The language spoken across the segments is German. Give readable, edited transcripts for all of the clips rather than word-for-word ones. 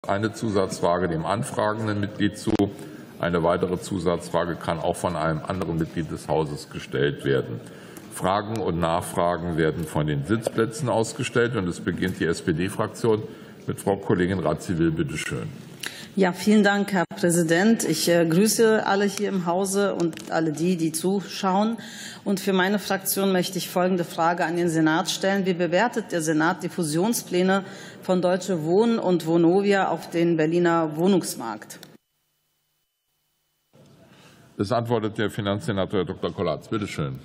eine Zusatzfrage dem anfragenden Mitglied zu. Eine weitere Zusatzfrage kann auch von einem anderen Mitglied des Hauses gestellt werden. Fragen und Nachfragen werden von den Sitzplätzen ausgestellt. Und es beginnt die SPD-Fraktion mit Frau Kollegin Radziwiłł. Bitte schön. Ja, vielen Dank, Herr Präsident. Ich grüße alle hier im Hause und alle die zuschauen. Und für meine Fraktion möchte ich folgende Frage an den Senat stellen. Wie bewertet der Senat die Fusionspläne von Deutsche Wohnen und Vonovia auf den Berliner Wohnungsmarkt? Es antwortet der Finanzsenator Herr Dr. Kollatz. Bitte schön.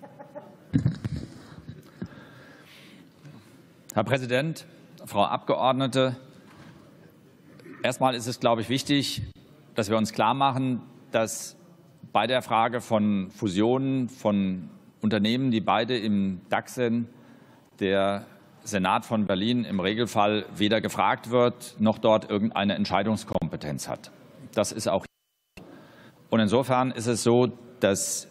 Herr Präsident, Frau Abgeordnete! Erstmal ist es, glaube ich, wichtig, dass wir uns klarmachen, dass bei der Frage von Fusionen von Unternehmen, die beide im DAX sind, der Senat von Berlin im Regelfall weder gefragt wird, noch dort irgendeine Entscheidungskompetenz hat. Das ist auch. Und insofern ist es so, dass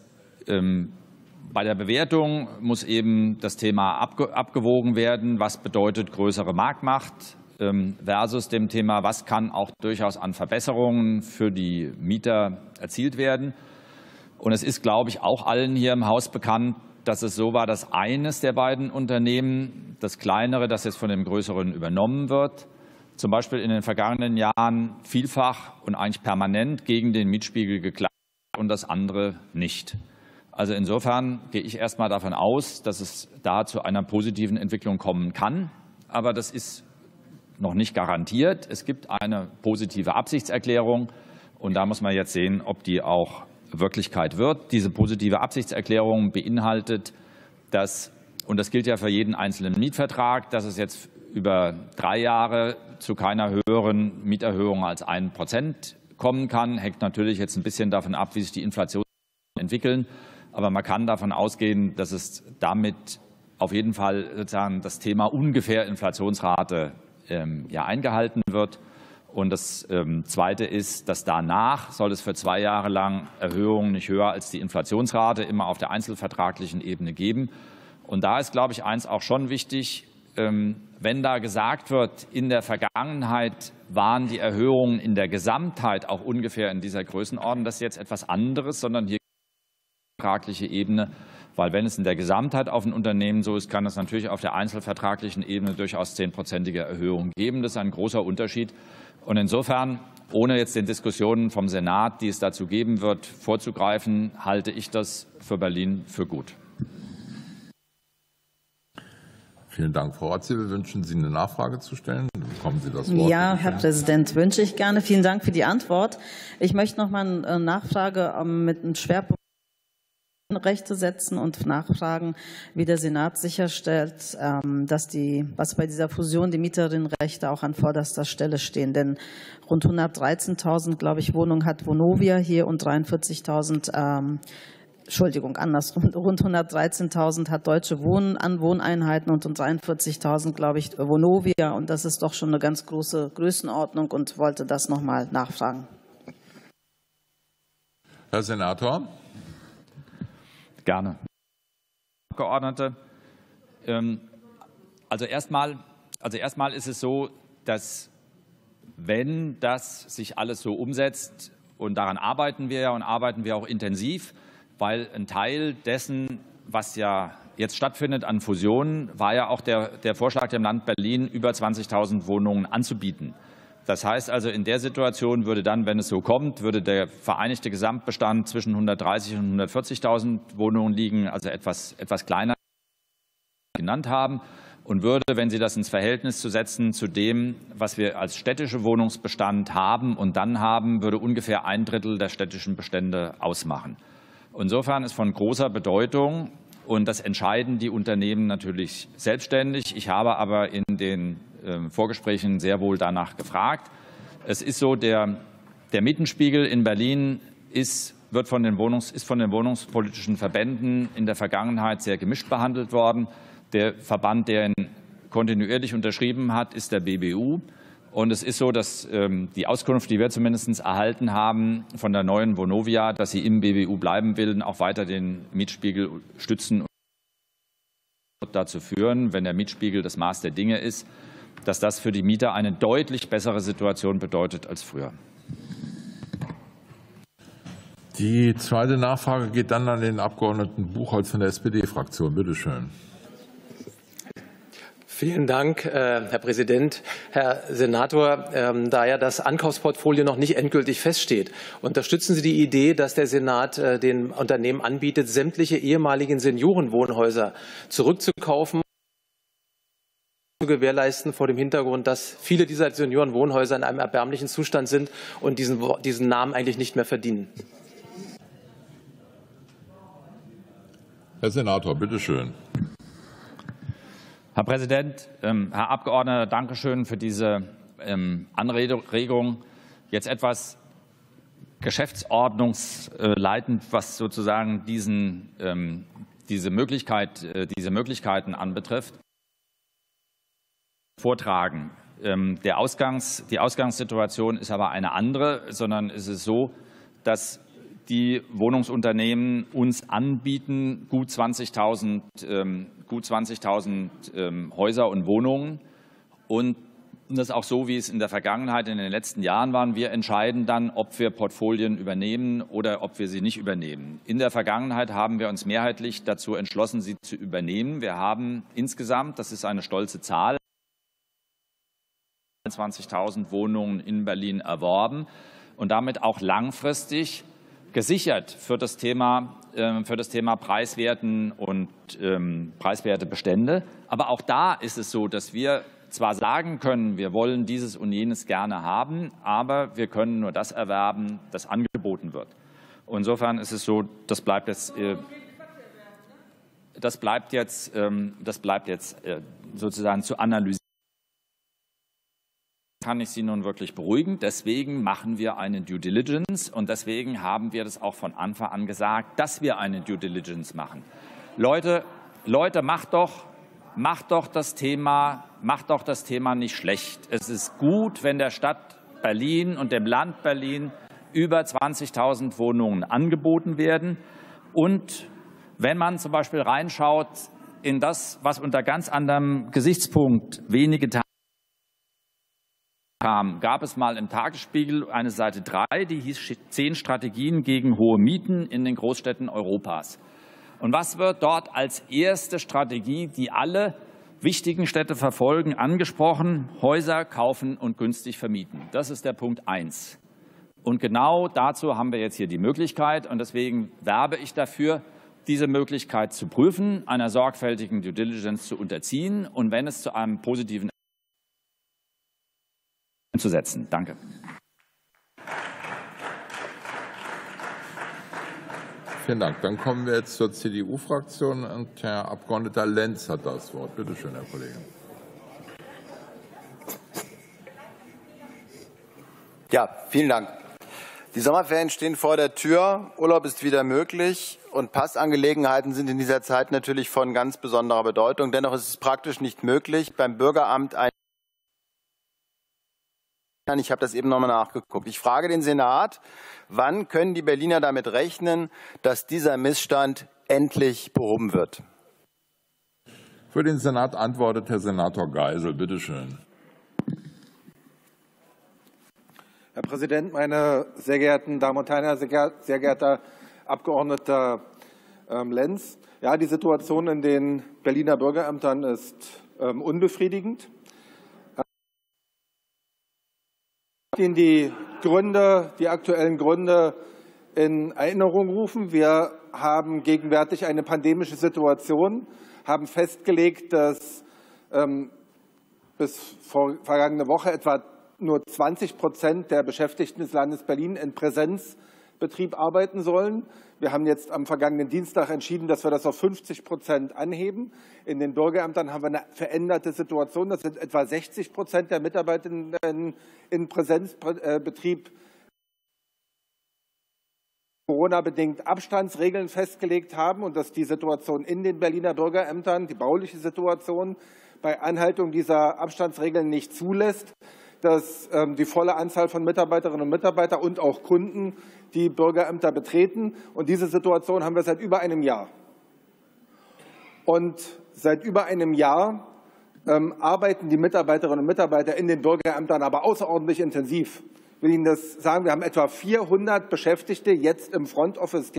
bei der Bewertung muss eben das Thema abgewogen werden, was bedeutet größere Marktmacht versus dem Thema, was kann auch durchaus an Verbesserungen für die Mieter erzielt werden. Und es ist, glaube ich, auch allen hier im Haus bekannt, dass es so war, dass eines der beiden Unternehmen, das kleinere, das jetzt von dem größeren übernommen wird, zum Beispiel in den vergangenen Jahren vielfach und eigentlich permanent gegen den Mietspiegel geklagt und das andere nicht. Also insofern gehe ich erst mal davon aus, dass es da zu einer positiven Entwicklung kommen kann. Aber das ist noch nicht garantiert. Es gibt eine positive Absichtserklärung und da muss man jetzt sehen, ob die auch Wirklichkeit wird. Diese positive Absichtserklärung beinhaltet, dass, und das gilt ja für jeden einzelnen Mietvertrag, dass es jetzt über 3 Jahre zu keiner höheren Mieterhöhung als 1% kommen kann. Hängt natürlich jetzt ein bisschen davon ab, wie sich die Inflation entwickeln. Aber man kann davon ausgehen, dass es damit auf jeden Fall sozusagen das Thema ungefähr Inflationsrate eingehalten wird. Und das Zweite ist, dass danach soll es für 2 Jahre lang Erhöhungen nicht höher als die Inflationsrate immer auf der einzelvertraglichen Ebene geben. Und da ist, glaube ich, eins auch schon wichtig, wenn da gesagt wird, in der Vergangenheit waren die Erhöhungen in der Gesamtheit auch ungefähr in dieser Größenordnung, das ist jetzt etwas anderes, sondern hier vertragliche Ebene. Weil wenn es in der Gesamtheit auf ein Unternehmen so ist, kann es natürlich auf der einzelvertraglichen Ebene durchaus 10%ige Erhöhungen geben. Das ist ein großer Unterschied. Und insofern, ohne jetzt den Diskussionen vom Senat, die es dazu geben wird, vorzugreifen, halte ich das für Berlin für gut. Vielen Dank. Frau Radziwiłł, wünschen Sie eine Nachfrage zu stellen? Dann bekommen Sie das Wort. Ja, Herr Präsident, wünsche ich gerne. Vielen Dank für die Antwort. Ich möchte noch mal eine Nachfrage mit einem Schwerpunkt Rechte setzen und nachfragen, wie der Senat sicherstellt, dass was bei dieser Fusion die Mieterinnenrechte auch an vorderster Stelle stehen. Denn rund 113.000, glaube ich, Wohnungen hat Vonovia hier und 43.000, Entschuldigung, andersrum, rund 113.000 hat Deutsche Wohnen an Wohneinheiten und 43.000, glaube ich, Vonovia. Und das ist doch schon eine ganz große Größenordnung und wollte das noch mal nachfragen. Herr Senator. Gerne. Abgeordnete. Also erstmal ist es so, dass wenn das sich alles so umsetzt, und daran arbeiten wir ja und arbeiten wir auch intensiv, weil ein Teil dessen, was ja jetzt stattfindet an Fusionen, war ja auch der Vorschlag dem Land Berlin, über 20.000 Wohnungen anzubieten. Das heißt also, in der Situation würde dann, wenn es so kommt, würde der vereinigte Gesamtbestand zwischen 130.000 und 140.000 Wohnungen liegen, also etwas kleiner genannt haben, und würde, wenn Sie das ins Verhältnis zu setzen zu dem, was wir als städtische Wohnungsbestand haben und dann haben, würde ungefähr 1/3 der städtischen Bestände ausmachen. Insofern ist von großer Bedeutung, und das entscheiden die Unternehmen natürlich selbstständig. Ich habe aber in den Vorgesprächen sehr wohl danach gefragt. Es ist so, der Mietenspiegel in Berlin ist von den wohnungspolitischen Verbänden in der Vergangenheit sehr gemischt behandelt worden. Der Verband, der ihn kontinuierlich unterschrieben hat, ist der BBU. Und es ist so, dass die Auskunft, die wir zumindest erhalten haben von der neuen Vonovia, dass sie im BBU bleiben will, auch weiter den Mietspiegel stützen und dazu führen, wenn der Mietspiegel das Maß der Dinge ist, dass das für die Mieter eine deutlich bessere Situation bedeutet als früher. Die zweite Nachfrage geht dann an den Abgeordneten Buchholz von der SPD-Fraktion. Bitte schön. Vielen Dank, Herr Präsident. Herr Senator, da ja das Ankaufsportfolio noch nicht endgültig feststeht, unterstützen Sie die Idee, dass der Senat den Unternehmen anbietet, sämtliche ehemaligen Seniorenwohnhäuser zurückzukaufen, zu gewährleisten vor dem Hintergrund, dass viele dieser Seniorenwohnhäuser in einem erbärmlichen Zustand sind und diesen Namen eigentlich nicht mehr verdienen? Herr Senator, bitte schön. Herr Präsident, Herr Abgeordneter, danke schön für diese Anregung. Jetzt etwas geschäftsordnungsleitend, was sozusagen diese Möglichkeiten anbetrifft. Vortragen. Die Ausgangssituation ist aber eine andere, sondern es ist so, dass die Wohnungsunternehmen uns anbieten, gut 20.000 Häuser und Wohnungen. Und das ist auch so, wie es in der Vergangenheit, in den letzten Jahren waren. Wir entscheiden dann, ob wir Portfolien übernehmen oder ob wir sie nicht übernehmen. In der Vergangenheit haben wir uns mehrheitlich dazu entschlossen, sie zu übernehmen. Wir haben insgesamt, das ist eine stolze Zahl, 20.000 Wohnungen in Berlin erworben und damit auch langfristig gesichert für das Thema Preiswerten und preiswerte Bestände. Aber auch da ist es so, dass wir zwar sagen können, wir wollen dieses und jenes gerne haben, aber wir können nur das erwerben, das angeboten wird. Insofern ist es so, das bleibt jetzt sozusagen zu analysieren. Kann ich Sie nun wirklich beruhigen. Deswegen machen wir eine Due Diligence und deswegen haben wir das auch von Anfang an gesagt, dass wir eine Due Diligence machen. Leute, macht doch das Thema nicht schlecht. Es ist gut, wenn der Stadt Berlin und dem Land Berlin über 20.000 Wohnungen angeboten werden. Und wenn man zum Beispiel reinschaut in das, was unter ganz anderem Gesichtspunkt wenige Tage kam, gab es mal im Tagesspiegel eine Seite 3, die hieß 10 Strategien gegen hohe Mieten in den Großstädten Europas. Und was wird dort als erste Strategie, die alle wichtigen Städte verfolgen, angesprochen? Häuser kaufen und günstig vermieten. Das ist der Punkt 1. Und genau dazu haben wir jetzt hier die Möglichkeit. Und deswegen werbe ich dafür, diese Möglichkeit zu prüfen, einer sorgfältigen Due Diligence zu unterziehen und wenn es zu einem positiven zu setzen. Danke. Vielen Dank. Dann kommen wir jetzt zur CDU-Fraktion und Herr Abgeordneter Lenz hat das Wort. Bitte schön, Herr Kollege. Ja, vielen Dank. Die Sommerferien stehen vor der Tür, Urlaub ist wieder möglich und Passangelegenheiten sind in dieser Zeit natürlich von ganz besonderer Bedeutung. Dennoch ist es praktisch nicht möglich, beim Bürgeramt ich habe das eben nochmal nachgeguckt. Ich frage den Senat, wann können die Berliner damit rechnen, dass dieser Missstand endlich behoben wird? Für den Senat antwortet Herr Senator Geisel. Bitte schön. Herr Präsident, meine sehr geehrten Damen und Herren, sehr geehrter Abgeordneter Lenz! Ja, die Situation in den Berliner Bürgerämtern ist unbefriedigend. Ihnen die aktuellen Gründe in Erinnerung rufen. Wir haben gegenwärtig eine pandemische Situation, haben festgelegt, dass bis vergangene Woche etwa nur 20% der Beschäftigten des Landes Berlin in Präsenzbetrieb arbeiten sollen. Wir haben jetzt am vergangenen Dienstag entschieden, dass wir das auf 50% anheben. In den Bürgerämtern haben wir eine veränderte Situation. Das sind etwa 60% der Mitarbeitenden in Präsenzbetrieb Corona-bedingt Abstandsregeln festgelegt haben und dass die Situation in den Berliner Bürgerämtern, die bauliche Situation, bei Einhaltung dieser Abstandsregeln nicht zulässt, dass die volle Anzahl von Mitarbeiterinnen und Mitarbeitern und auch Kunden die Bürgerämter betreten. Und diese Situation haben wir seit über einem Jahr. Und seit über einem Jahr arbeiten die Mitarbeiterinnen und Mitarbeiter in den Bürgerämtern aber außerordentlich intensiv. Ich will Ihnen das sagen, wir haben etwa 400 Beschäftigte jetzt im Front Office.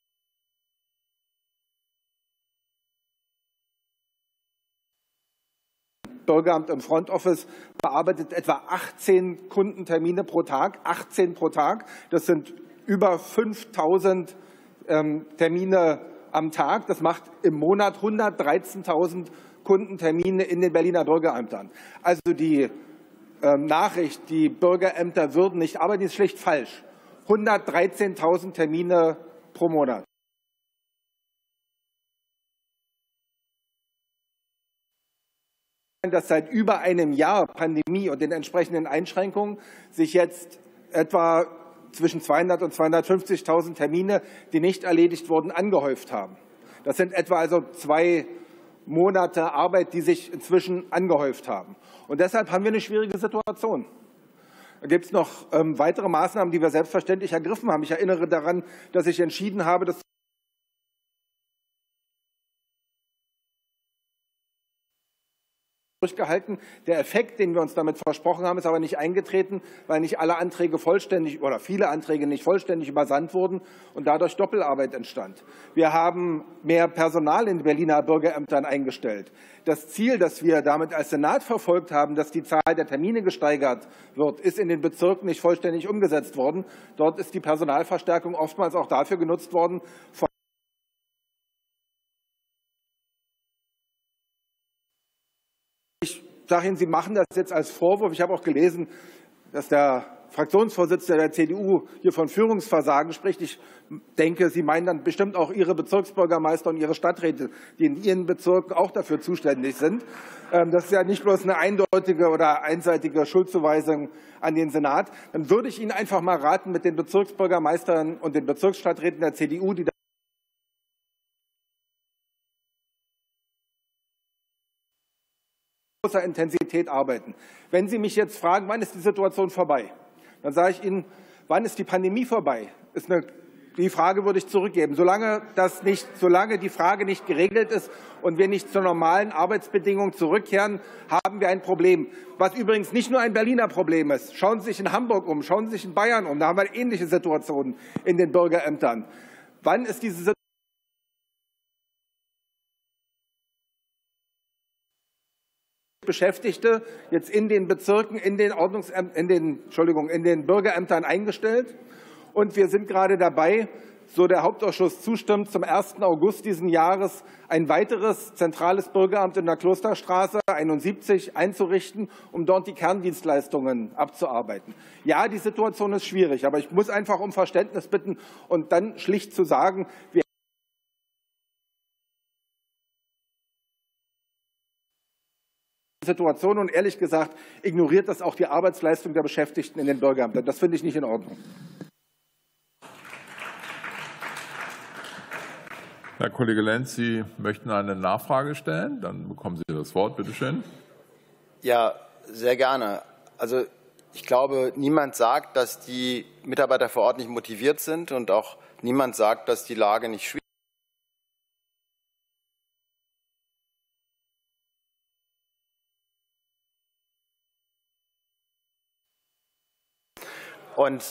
Bürgeramt im Front Office bearbeitet etwa 18 Kundentermine pro Tag, 18 pro Tag. Das sind über 5.000 Termine am Tag. Das macht im Monat 113.000 Kundentermine in den Berliner Bürgerämtern. Also die Nachricht, die Bürgerämter würden nicht arbeiten, die ist schlicht falsch. 113.000 Termine pro Monat. Dass seit über einem Jahr Pandemie und den entsprechenden Einschränkungen sich jetzt etwa zwischen 200 und 250.000 Termine, die nicht erledigt wurden, angehäuft haben. Das sind etwa also 2 Monate Arbeit, die sich inzwischen angehäuft haben. Und deshalb haben wir eine schwierige Situation. Da gibt es noch weitere Maßnahmen, die wir selbstverständlich ergriffen haben. Ich erinnere daran, dass ich entschieden habe, das durchgehalten. Der Effekt, den wir uns damit versprochen haben, ist aber nicht eingetreten, weil nicht alle Anträge vollständig oder viele Anträge nicht vollständig übersandt wurden und dadurch Doppelarbeit entstand. Wir haben mehr Personal in Berliner Bürgerämtern eingestellt. Das Ziel, das wir damit als Senat verfolgt haben, dass die Zahl der Termine gesteigert wird, ist in den Bezirken nicht vollständig umgesetzt worden. Dort ist die Personalverstärkung oftmals auch dafür genutzt worden, Ich sage Ihnen, Sie machen das jetzt als Vorwurf. Ich habe auch gelesen, dass der Fraktionsvorsitzende der CDU hier von Führungsversagen spricht. Ich denke, Sie meinen dann bestimmt auch Ihre Bezirksbürgermeister und Ihre Stadträte, die in Ihren Bezirken auch dafür zuständig sind. Das ist ja nicht bloß eine eindeutige oder einseitige Schuldzuweisung an den Senat. Dann würde ich Ihnen einfach mal raten, mit den Bezirksbürgermeistern und den Bezirksstadträten der CDU, die großer Intensität arbeiten. Wenn Sie mich jetzt fragen, wann ist die Situation vorbei, dann sage ich Ihnen, wann ist die Pandemie vorbei? Die Frage würde ich zurückgeben. Solange die Frage nicht geregelt ist und wir nicht zu normalen Arbeitsbedingungen zurückkehren, haben wir ein Problem. Was übrigens nicht nur ein Berliner Problem ist. Schauen Sie sich in Hamburg um, schauen Sie sich in Bayern um. Da haben wir ähnliche Situationen in den Bürgerämtern. Wann ist diese Situation Beschäftigte jetzt in den Bezirken, in den Bürgerämtern eingestellt. Und wir sind gerade dabei, so der Hauptausschuss zustimmt, zum 1. August diesen Jahres ein weiteres zentrales Bürgeramt in der Klosterstraße 71 einzurichten, um dort die Kerndienstleistungen abzuarbeiten. Ja, die Situation ist schwierig, aber ich muss einfach um Verständnis bitten und dann schlicht zu sagen, wir Situation und ehrlich gesagt ignoriert das auch die Arbeitsleistung der Beschäftigten in den Bürgerämtern. Das finde ich nicht in Ordnung. Herr Kollege Lenz, Sie möchten eine Nachfrage stellen? Dann bekommen Sie das Wort. Bitte schön. Ja, sehr gerne. Also ich glaube, niemand sagt, dass die Mitarbeiter vor Ort nicht motiviert sind und auch niemand sagt, dass die Lage nicht schwierig ist. Und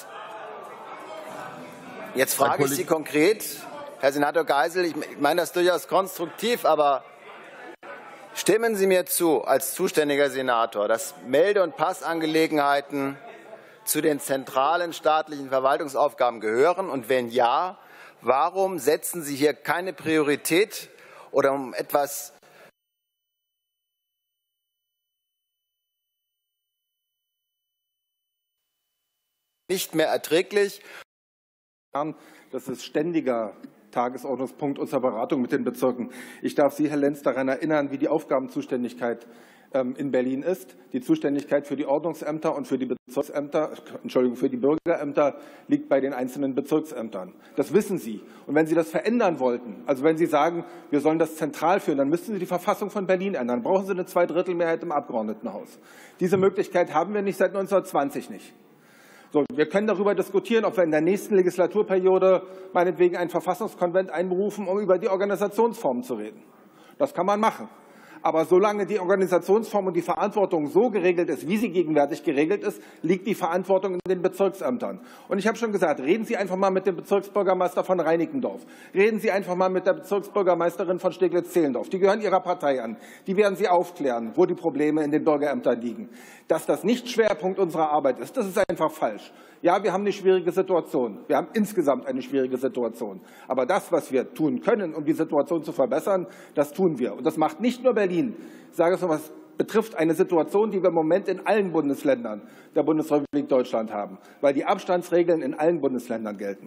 jetzt frage ich Sie konkret, Herr Senator Geisel, ich meine das durchaus konstruktiv, aber stimmen Sie mir zu, als zuständiger Senator, dass Melde- und Passangelegenheiten zu den zentralen staatlichen Verwaltungsaufgaben gehören? Und wenn ja, warum setzen Sie hier keine Priorität oder um etwas nicht mehr erträglich? Das ist ständiger Tagesordnungspunkt unserer Beratung mit den Bezirken. Ich darf Sie, Herr Lenz, daran erinnern, wie die Aufgabenzuständigkeit in Berlin ist. Die Zuständigkeit für die Ordnungsämter und für die für die Bürgerämter liegt bei den einzelnen Bezirksämtern. Das wissen Sie. Und wenn Sie das verändern wollten, also wenn Sie sagen, wir sollen das zentral führen, dann müssten Sie die Verfassung von Berlin ändern. Dann brauchen Sie eine Zweidrittelmehrheit im Abgeordnetenhaus. Diese Möglichkeit haben wir nicht seit 1920 nicht. So, wir können darüber diskutieren, ob wir in der nächsten Legislaturperiode meinetwegen einen Verfassungskonvent einberufen, um über die Organisationsformen zu reden. Das kann man machen. Aber solange die Organisationsform und die Verantwortung so geregelt ist, wie sie gegenwärtig geregelt ist, liegt die Verantwortung in den Bezirksämtern. Und ich habe schon gesagt, reden Sie einfach mal mit dem Bezirksbürgermeister von Reinickendorf. Reden Sie einfach mal mit der Bezirksbürgermeisterin von Steglitz-Zehlendorf. Die gehören Ihrer Partei an. Die werden Sie aufklären, wo die Probleme in den Bürgerämtern liegen. Dass das nicht Schwerpunkt unserer Arbeit ist, das ist einfach falsch. Ja, wir haben eine schwierige Situation. Wir haben insgesamt eine schwierige Situation. Aber das, was wir tun können, um die Situation zu verbessern, das tun wir. Und das macht nicht nur Berlin. Ich sage es noch, was betrifft eine Situation, die wir im Moment in allen Bundesländern der Bundesrepublik Deutschland haben, weil die Abstandsregeln in allen Bundesländern gelten.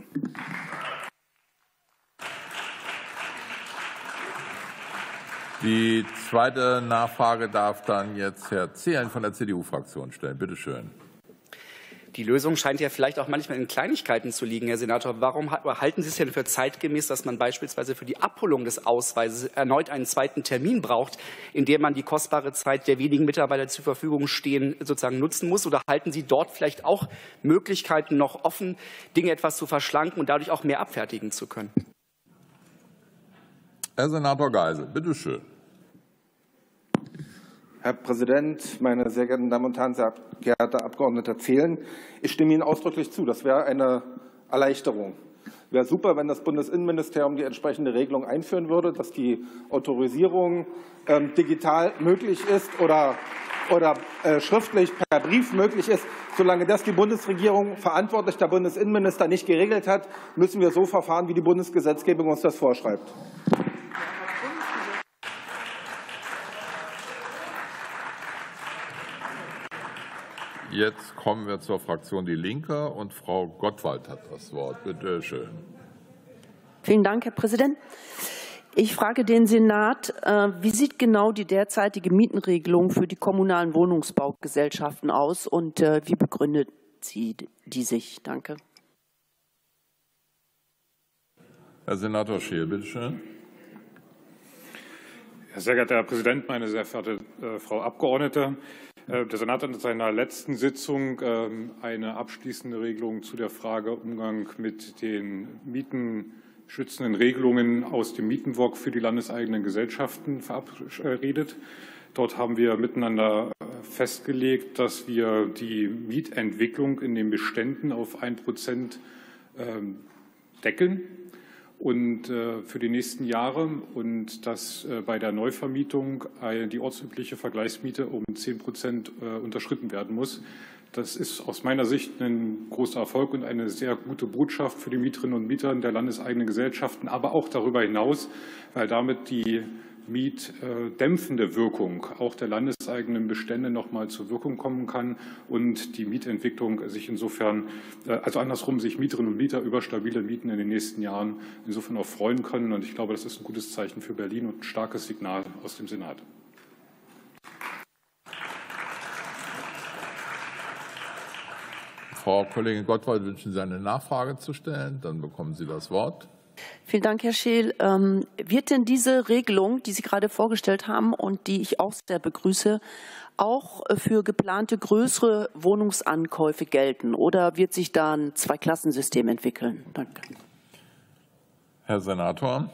Die zweite Nachfrage darf dann jetzt Herr Zehlen von der CDU-Fraktion stellen. Bitte schön. Die Lösung scheint ja vielleicht auch manchmal in Kleinigkeiten zu liegen, Herr Senator. Warum halten Sie es denn für zeitgemäß, dass man beispielsweise für die Abholung des Ausweises erneut einen zweiten Termin braucht, in dem man die kostbare Zeit der wenigen Mitarbeiter, die zur Verfügung stehen, sozusagen nutzen muss? Oder halten Sie dort vielleicht auch Möglichkeiten noch offen, Dinge etwas zu verschlanken und dadurch auch mehr abfertigen zu können? Herr Senator Geisel, bitte schön. Herr Präsident, meine sehr geehrten Damen und Herren, sehr geehrter Abgeordneter Zehlen, ich stimme Ihnen ausdrücklich zu. Das wäre eine Erleichterung. Wäre super, wenn das Bundesinnenministerium die entsprechende Regelung einführen würde, dass die Autorisierung digital möglich ist oder schriftlich per Brief möglich ist. Solange das die Bundesregierung, verantwortlich der Bundesinnenminister, nicht geregelt hat, müssen wir so verfahren, wie die Bundesgesetzgebung uns das vorschreibt. Jetzt kommen wir zur Fraktion Die Linke und Frau Gottwald hat das Wort. Bitte schön. Vielen Dank, Herr Präsident. Ich frage den Senat, wie sieht genau die derzeitige Mietenregelung für die kommunalen Wohnungsbaugesellschaften aus und wie begründet sie die sich? Danke. Herr Senator Scheel, bitte schön. Sehr geehrter Herr Präsident, meine sehr verehrte Frau Abgeordnete! Der Senat hat in seiner letzten Sitzung eine abschließende Regelung zu der Frage Umgang mit den mietenschützenden Regelungen aus dem Mietenwog für die landeseigenen Gesellschaften verabredet. Dort haben wir miteinander festgelegt, dass wir die Mietentwicklung in den Beständen auf 1% deckeln und für die nächsten Jahre und dass bei der Neuvermietung die ortsübliche Vergleichsmiete um 10% unterschritten werden muss. Das ist aus meiner Sicht ein großer Erfolg und eine sehr gute Botschaft für die Mieterinnen und Mieter der landeseigenen Gesellschaften, aber auch darüber hinaus, weil damit die mietdämpfende Wirkung auch der landeseigenen Bestände noch mal zur Wirkung kommen kann und die Mietentwicklung sich insofern, also andersrum, sich Mieterinnen und Mieter über stabile Mieten in den nächsten Jahren insofern auch freuen können. Und ich glaube, das ist ein gutes Zeichen für Berlin und ein starkes Signal aus dem Senat. Frau Kollegin Gottwald, wünschen Sie eine Nachfrage zu stellen? Dann bekommen Sie das Wort. Vielen Dank, Herr Scheel. Wird denn diese Regelung, die Sie gerade vorgestellt haben und die ich auch sehr begrüße, auch für geplante größere Wohnungsankäufe gelten? Oder wird sich da ein Zweiklassensystem entwickeln? Danke. Herr Senator.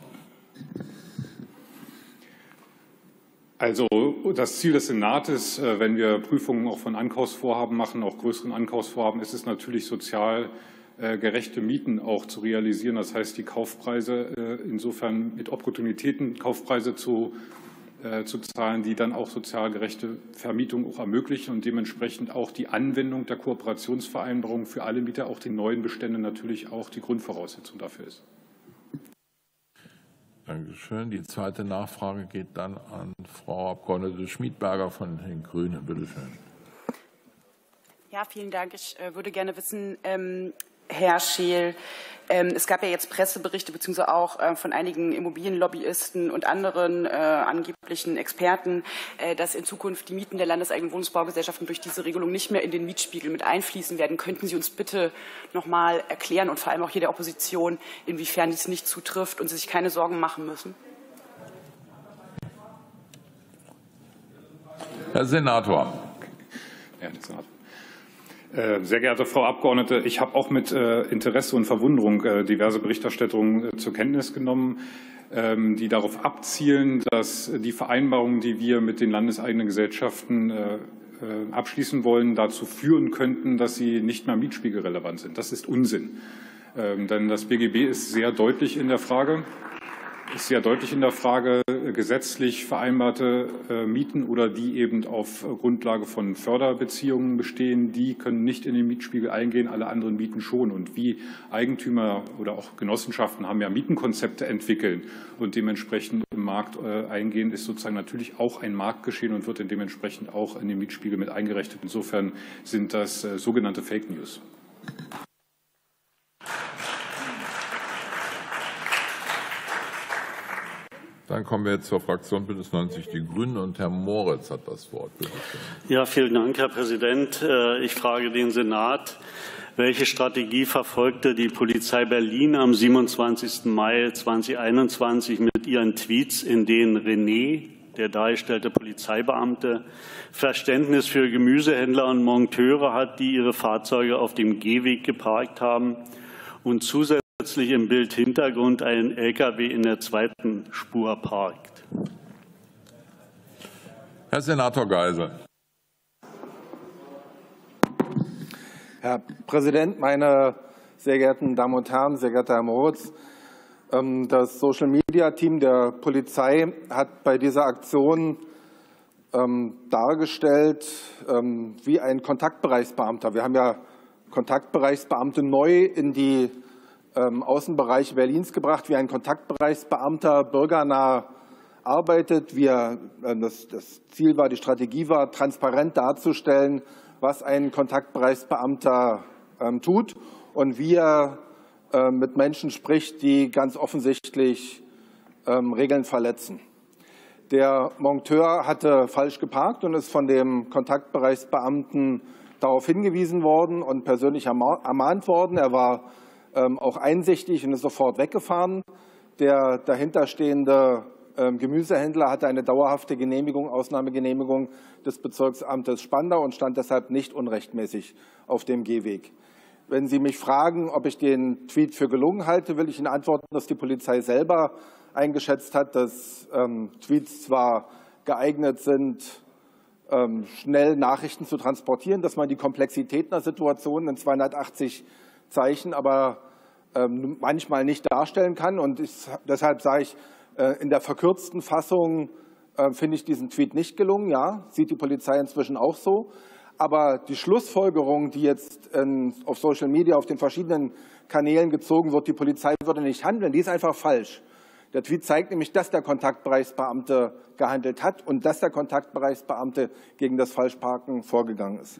Also das Ziel des Senates, wenn wir Prüfungen auch von Ankaufsvorhaben machen, auch größeren Ankaufsvorhaben, ist es natürlich sozial gerechte Mieten auch zu realisieren. Das heißt, die Kaufpreise insofern mit Opportunitäten Kaufpreise zu zahlen, die dann auch sozial gerechte Vermietung auch ermöglichen und dementsprechend auch die Anwendung der Kooperationsvereinbarung für alle Mieter, auch den neuen Beständen natürlich auch die Grundvoraussetzung dafür ist. Dankeschön. Die zweite Nachfrage geht dann an Frau Abgeordnete Schmiedberger von den Grünen. Bitte schön. Ja, vielen Dank. Ich würde gerne wissen, Herr Scheel, es gab ja jetzt Presseberichte beziehungsweise auch von einigen Immobilienlobbyisten und anderen angeblichen Experten, dass in Zukunft die Mieten der landeseigenen Wohnungsbaugesellschaften durch diese Regelung nicht mehr in den Mietspiegel mit einfließen werden. Könnten Sie uns bitte noch mal erklären und vor allem auch hier der Opposition, inwiefern dies nicht zutrifft und Sie sich keine Sorgen machen müssen? Herr Senator. Ja, der Senator. Sehr geehrte Frau Abgeordnete, ich habe auch mit Interesse und Verwunderung diverse Berichterstattungen zur Kenntnis genommen. die darauf abzielen, dass die Vereinbarungen, die wir mit den landeseigenen Gesellschaften abschließen wollen, dazu führen könnten, dass sie nicht mehr mietspiegelrelevant sind. Das ist Unsinn. Denn das BGB ist sehr deutlich in der Frage, gesetzlich vereinbarte Mieten oder die eben auf Grundlage von Förderbeziehungen bestehen, die können nicht in den Mietspiegel eingehen, alle anderen Mieten schon. Und wie Eigentümer oder auch Genossenschaften haben ja Mietenkonzepte entwickelt und dementsprechend im Markt eingehen, ist sozusagen natürlich auch ein Marktgeschehen und wird dann dementsprechend auch in den Mietspiegel mit eingerechnet. Insofern sind das sogenannte Fake News. Dann kommen wir jetzt zur Fraktion Bündnis 90 Die Grünen und Herr Moritz hat das Wort. Bitte schön. Ja, vielen Dank, Herr Präsident. Ich frage den Senat, welche Strategie verfolgte die Polizei Berlin am 27. Mai 2021 mit ihren Tweets, in denen René, der dargestellte Polizeibeamte, Verständnis für Gemüsehändler und Monteure hat, die ihre Fahrzeuge auf dem Gehweg geparkt haben und zusätzlich im Bildhintergrund einen LKW in der zweiten Spur parkt. Herr Senator Geisel. Herr Präsident, meine sehr geehrten Damen und Herren, sehr geehrter Herr Moritz! Das Social-Media-Team der Polizei hat bei dieser Aktion dargestellt wie ein Kontaktbereichsbeamter. Wir haben ja Kontaktbereichsbeamte neu in die Außenbereiche Berlins gebracht, wie ein Kontaktbereichsbeamter bürgernah arbeitet. Das Ziel war, die Strategie war, transparent darzustellen, was ein Kontaktbereichsbeamter tut und wie er mit Menschen spricht, die ganz offensichtlich Regeln verletzen. Der Monteur hatte falsch geparkt und ist von dem Kontaktbereichsbeamten darauf hingewiesen worden und persönlich ermahnt worden. Er war auch einsichtig und ist sofort weggefahren. Der dahinterstehende Gemüsehändler hatte eine dauerhafte Genehmigung, Ausnahmegenehmigung des Bezirksamtes Spandau und stand deshalb nicht unrechtmäßig auf dem Gehweg. Wenn Sie mich fragen, ob ich den Tweet für gelungen halte, will ich Ihnen antworten, dass die Polizei selber eingeschätzt hat, dass Tweets zwar geeignet sind, schnell Nachrichten zu transportieren, dass man die Komplexität einer Situation in 280 Zeichen aber manchmal nicht darstellen kann. Und deshalb sage ich, in der verkürzten Fassung finde ich diesen Tweet nicht gelungen. Ja, sieht die Polizei inzwischen auch so. Aber die Schlussfolgerung, die jetzt auf Social Media, auf den verschiedenen Kanälen gezogen wird, die Polizei würde nicht handeln, die ist einfach falsch. Der Tweet zeigt nämlich, dass der Kontaktbereichsbeamte gehandelt hat und dass der Kontaktbereichsbeamte gegen das Falschparken vorgegangen ist.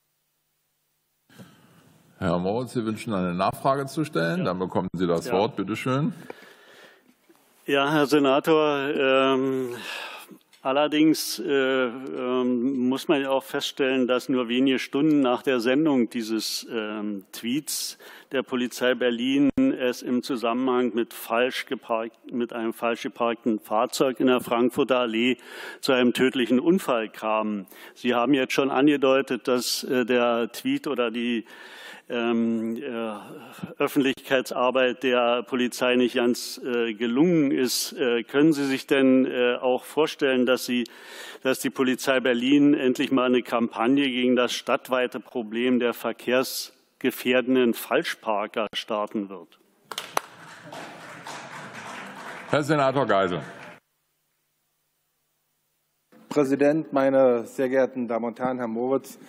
Herr Moritz, Sie wünschen eine Nachfrage zu stellen. Ja. Dann bekommen Sie das Wort. Bitte schön. Ja, Herr Senator, allerdings muss man ja auch feststellen, dass nur wenige Stunden nach der Sendung dieses Tweets der Polizei Berlin es im Zusammenhang mit einem falsch geparkten Fahrzeug in der Frankfurter Allee zu einem tödlichen Unfall kam. Sie haben jetzt schon angedeutet, dass der Tweet oder die Öffentlichkeitsarbeit der Polizei nicht ganz gelungen ist. Können Sie sich denn auch vorstellen, dass die Polizei Berlin endlich mal eine Kampagne gegen das stadtweite Problem der verkehrsgefährdenden Falschparker starten wird? Herr Senator Geisel. Herr Präsident, meine sehr geehrten Damen und Herren, Herr Moritz!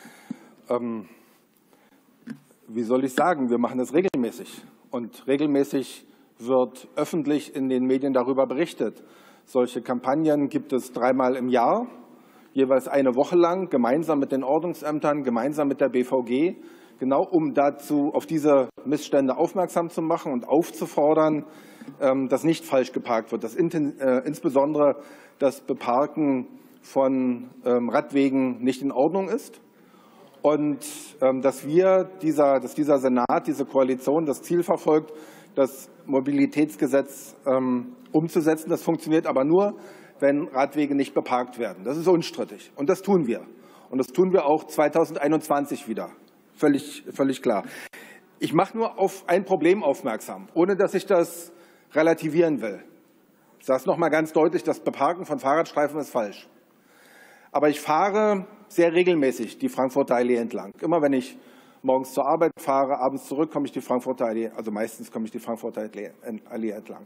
Wie soll ich sagen, wir machen das regelmäßig und regelmäßig wird öffentlich in den Medien darüber berichtet. Solche Kampagnen gibt es 3-mal im Jahr, jeweils eine Woche lang, gemeinsam mit den Ordnungsämtern, gemeinsam mit der BVG, genau um dazu auf diese Missstände aufmerksam zu machen und aufzufordern, dass nicht falsch geparkt wird, dass insbesondere das Beparken von Radwegen nicht in Ordnung ist. Und dass dieser Senat, diese Koalition das Ziel verfolgt, das Mobilitätsgesetz umzusetzen. Das funktioniert aber nur, wenn Radwege nicht beparkt werden. Das ist unstrittig. Und das tun wir. Und das tun wir auch 2021 wieder. Völlig klar. Ich mache nur auf ein Problem aufmerksam, ohne dass ich das relativieren will. Ich sage es noch mal ganz deutlich, das Beparken von Fahrradstreifen ist falsch. Aber ich fahre sehr regelmäßig die Frankfurter Allee entlang. Immer wenn ich morgens zur Arbeit fahre, abends zurück, komme ich die Frankfurter Allee, also meistens komme ich die Frankfurter Allee entlang.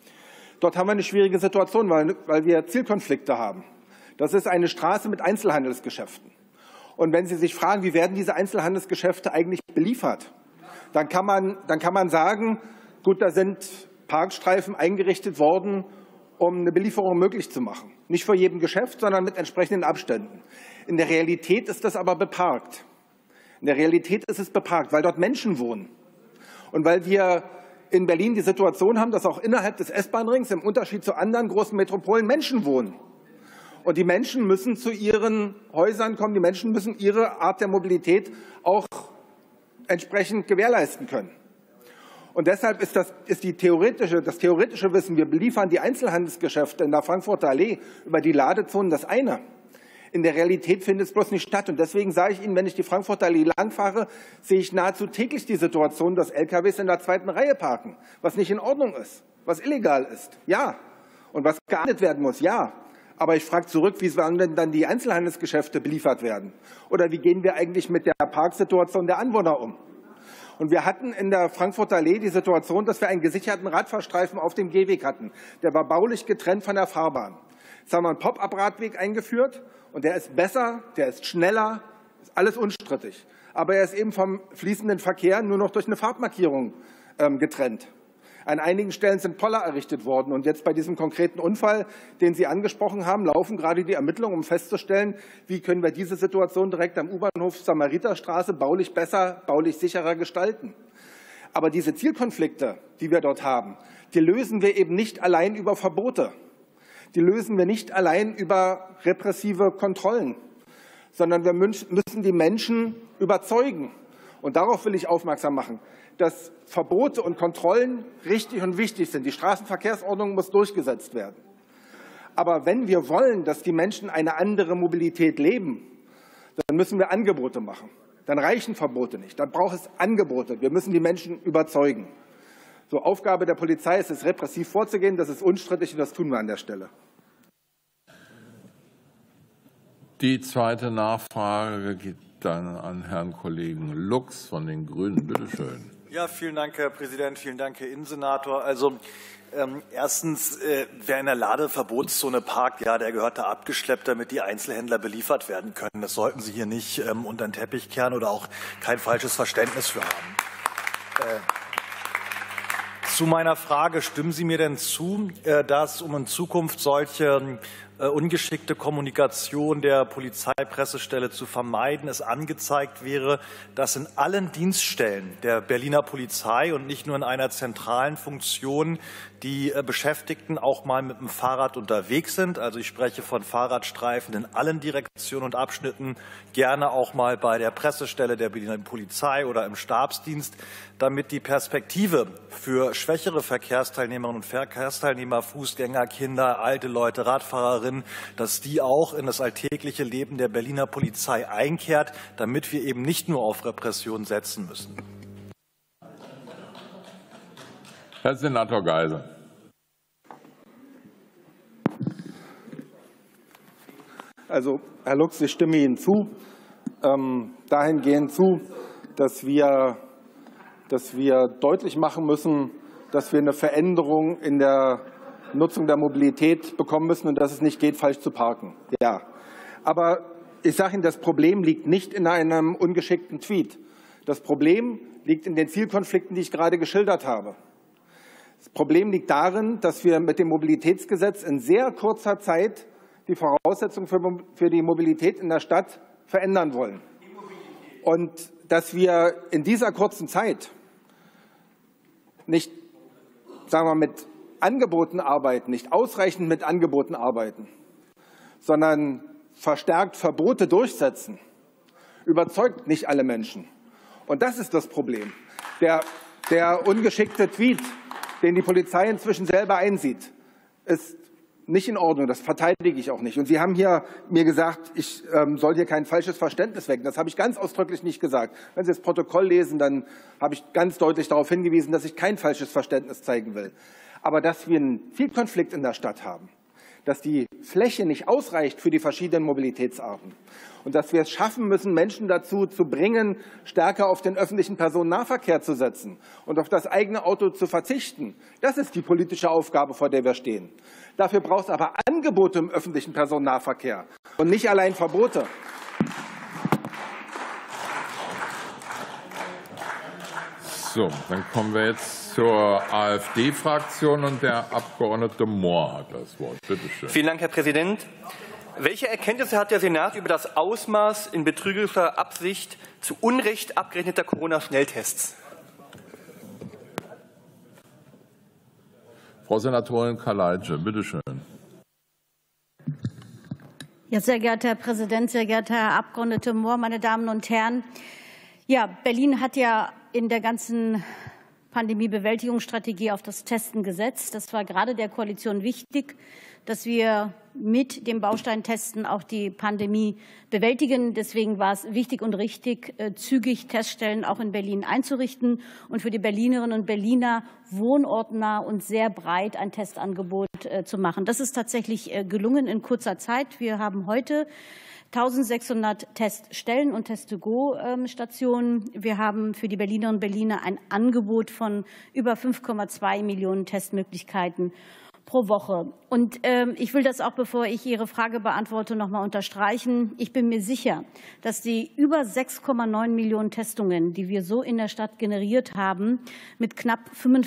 Dort haben wir eine schwierige Situation, weil wir Zielkonflikte haben. Das ist eine Straße mit Einzelhandelsgeschäften. Und wenn Sie sich fragen, wie werden diese Einzelhandelsgeschäfte eigentlich beliefert, dann kann man sagen, gut, da sind Parkstreifen eingerichtet worden, um eine Belieferung möglich zu machen. Nicht vor jedem Geschäft, sondern mit entsprechenden Abständen. In der Realität ist das aber beparkt. In der Realität ist es beparkt, weil dort Menschen wohnen. Und weil wir in Berlin die Situation haben, dass auch innerhalb des S-Bahn-Rings im Unterschied zu anderen großen Metropolen Menschen wohnen. Und die Menschen müssen zu ihren Häusern kommen, die Menschen müssen ihre Art der Mobilität auch entsprechend gewährleisten können. Und deshalb ist das theoretische Wissen, wir beliefern die Einzelhandelsgeschäfte in der Frankfurter Allee über die Ladezonen, das eine. In der Realität findet es bloß nicht statt. Und deswegen sage ich Ihnen, wenn ich die Frankfurter Allee langfahre, sehe ich nahezu täglich die Situation, dass LKWs in der zweiten Reihe parken, was nicht in Ordnung ist, was illegal ist. Ja. Und was geahndet werden muss. Ja. Aber ich frage zurück, wie sollen denn dann die Einzelhandelsgeschäfte beliefert werden? Oder wie gehen wir eigentlich mit der Parksituation der Anwohner um? Und wir hatten in der Frankfurter Allee die Situation, dass wir einen gesicherten Radfahrstreifen auf dem Gehweg hatten. Der war baulich getrennt von der Fahrbahn. Jetzt haben wir einen Pop-up-Radweg eingeführt und der ist besser, der ist schneller, ist alles unstrittig. Aber er ist eben vom fließenden Verkehr nur noch durch eine Farbmarkierung getrennt. An einigen Stellen sind Poller errichtet worden. Und jetzt bei diesem konkreten Unfall, den Sie angesprochen haben, laufen gerade die Ermittlungen, um festzustellen, wie können wir diese Situation direkt am U-Bahnhof Samariterstraße baulich besser, baulich sicherer gestalten. Aber diese Zielkonflikte, die wir dort haben, die lösen wir eben nicht allein über Verbote. Die lösen wir nicht allein über repressive Kontrollen, sondern wir müssen die Menschen überzeugen. Und darauf will ich aufmerksam machen, dass Verbote und Kontrollen richtig und wichtig sind. Die Straßenverkehrsordnung muss durchgesetzt werden. Aber wenn wir wollen, dass die Menschen eine andere Mobilität leben, dann müssen wir Angebote machen. Dann reichen Verbote nicht. Dann braucht es Angebote. Wir müssen die Menschen überzeugen. So, Aufgabe der Polizei ist es, repressiv vorzugehen. Das ist unstrittig und das tun wir an der Stelle. Die zweite Nachfrage geht dann an Herrn Kollegen Lux von den Grünen. Bitte schön. Ja, vielen Dank, Herr Präsident. Vielen Dank, Herr Innensenator. Also erstens, wer in der Ladeverbotszone parkt, ja, der gehört da abgeschleppt, damit die Einzelhändler beliefert werden können. Das sollten Sie hier nicht unter den Teppich kehren oder auch kein falsches Verständnis für haben. Zu meiner Frage, stimmen Sie mir denn zu, dass um in Zukunft solche ungeschickte Kommunikation der Polizeipressestelle zu vermeiden, es angezeigt wäre, dass in allen Dienststellen der Berliner Polizei und nicht nur in einer zentralen Funktion die Beschäftigten auch mal mit dem Fahrrad unterwegs sind. Also ich spreche von Fahrradstreifen in allen Direktionen und Abschnitten, gerne auch mal bei der Pressestelle der Berliner Polizei oder im Stabsdienst, damit die Perspektive für schwächere Verkehrsteilnehmerinnen und Verkehrsteilnehmer, Fußgänger, Kinder, alte Leute, Radfahrerinnen, dass die auch in das alltägliche Leben der Berliner Polizei einkehrt, damit wir eben nicht nur auf Repression setzen müssen. Herr Senator Geisel. Also, Herr Lux, ich stimme Ihnen zu, dahingehend zu, dass wir deutlich machen müssen, dass wir eine Veränderung in der Nutzung der Mobilität bekommen müssen und dass es nicht geht, falsch zu parken. Ja, aber ich sage Ihnen, das Problem liegt nicht in einem ungeschickten Tweet. Das Problem liegt in den Zielkonflikten, die ich gerade geschildert habe. Das Problem liegt darin, dass wir mit dem Mobilitätsgesetz in sehr kurzer Zeit die Voraussetzungen für die Mobilität in der Stadt verändern wollen. Und dass wir in dieser kurzen Zeit nicht, sagen wir, mit Angeboten arbeiten, nicht ausreichend mit Angeboten arbeiten, sondern verstärkt Verbote durchsetzen, überzeugt nicht alle Menschen. Und das ist das Problem. Der ungeschickte Tweet, den die Polizei inzwischen selber einsieht, ist nicht in Ordnung. Das verteidige ich auch nicht. Und Sie haben hier mir gesagt, ich soll hier kein falsches Verständnis wecken. Das habe ich ganz ausdrücklich nicht gesagt. Wenn Sie das Protokoll lesen, dann habe ich ganz deutlich darauf hingewiesen, dass ich kein falsches Verständnis zeigen will. Aber dass wir einen Zielkonflikt in der Stadt haben, dass die Fläche nicht ausreicht für die verschiedenen Mobilitätsarten und dass wir es schaffen müssen, Menschen dazu zu bringen, stärker auf den öffentlichen Personennahverkehr zu setzen und auf das eigene Auto zu verzichten. Das ist die politische Aufgabe, vor der wir stehen. Dafür braucht es aber Angebote im öffentlichen Personennahverkehr und nicht allein Verbote. So, dann kommen wir jetzt zur AfD-Fraktion und der Abgeordnete Mohr hat das Wort. Bitte schön. Vielen Dank, Herr Präsident. Welche Erkenntnisse hat der Senat über das Ausmaß in betrügerischer Absicht zu Unrecht abgerechneter Corona-Schnelltests? Frau Senatorin Kalajdzic, bitte schön. Ja, sehr geehrter Herr Präsident, sehr geehrter Herr Abgeordneter Mohr, meine Damen und Herren. Ja, Berlin hat ja in der ganzen Pandemiebewältigungsstrategie auf das Testen gesetzt. Das war gerade der Koalition wichtig, dass wir mit dem Baustein Testen auch die Pandemie bewältigen. Deswegen war es wichtig und richtig, zügig Teststellen auch in Berlin einzurichten und für die Berlinerinnen und Berliner wohnortnah und sehr breit ein Testangebot zu machen. Das ist tatsächlich gelungen in kurzer Zeit. Wir haben heute 1600 Teststellen und Test-to-Go-Stationen. Wir haben für die Berlinerinnen und Berliner ein Angebot von über 5,2 Millionen Testmöglichkeiten pro Woche. Und ich will das auch, bevor ich Ihre Frage beantworte, noch mal unterstreichen. Ich bin mir sicher, dass die über 6,9 Millionen Testungen, die wir so in der Stadt generiert haben, mit knapp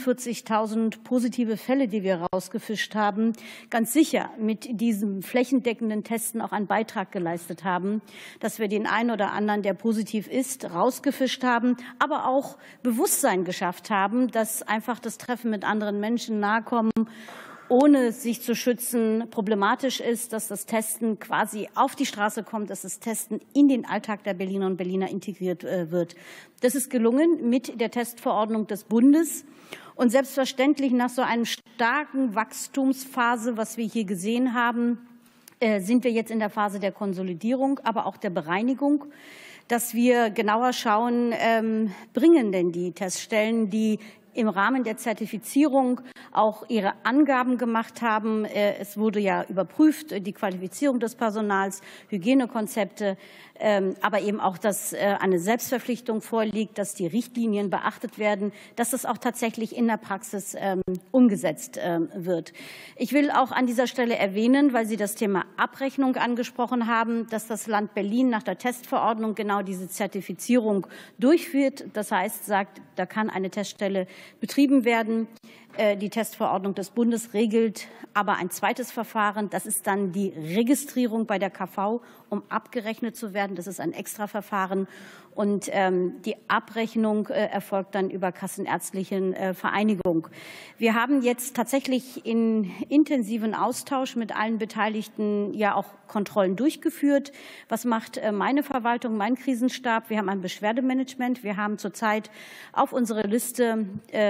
45.000 positive Fälle, die wir rausgefischt haben, ganz sicher mit diesem flächendeckenden Testen auch einen Beitrag geleistet haben, dass wir den einen oder anderen, der positiv ist, rausgefischt haben, aber auch Bewusstsein geschafft haben, dass einfach das Treffen mit anderen Menschen nahekommen, ohne sich zu schützen, problematisch ist, dass das Testen quasi auf die Straße kommt, dass das Testen in den Alltag der Berlinerinnen und Berliner integriert wird. Das ist gelungen mit der Testverordnung des Bundes. Und selbstverständlich nach so einer starken Wachstumsphase, was wir hier gesehen haben, sind wir jetzt in der Phase der Konsolidierung, aber auch der Bereinigung, dass wir genauer schauen, bringen denn die Teststellen, die im Rahmen der Zertifizierung auch ihre Angaben gemacht haben. Es wurde ja überprüft, die Qualifizierung des Personals, Hygienekonzepte, aber eben auch, dass eine Selbstverpflichtung vorliegt, dass die Richtlinien beachtet werden, dass das auch tatsächlich in der Praxis umgesetzt wird. Ich will auch an dieser Stelle erwähnen, weil Sie das Thema Abrechnung angesprochen haben, dass das Land Berlin nach der Testverordnung genau diese Zertifizierung durchführt. Das heißt, sagt, da kann eine Teststelle betrieben werden. Die Testverordnung des Bundes regelt aber ein zweites Verfahren. Das ist dann die Registrierung bei der KV, um abgerechnet zu werden. Das ist ein Extraverfahren. Und die Abrechnung erfolgt dann über kassenärztlichen Vereinigung. Wir haben jetzt tatsächlich in intensiven Austausch mit allen Beteiligten ja auch Kontrollen durchgeführt. Was macht meine Verwaltung, mein Krisenstab? Wir haben ein Beschwerdemanagement. Wir haben zurzeit auf unserer Liste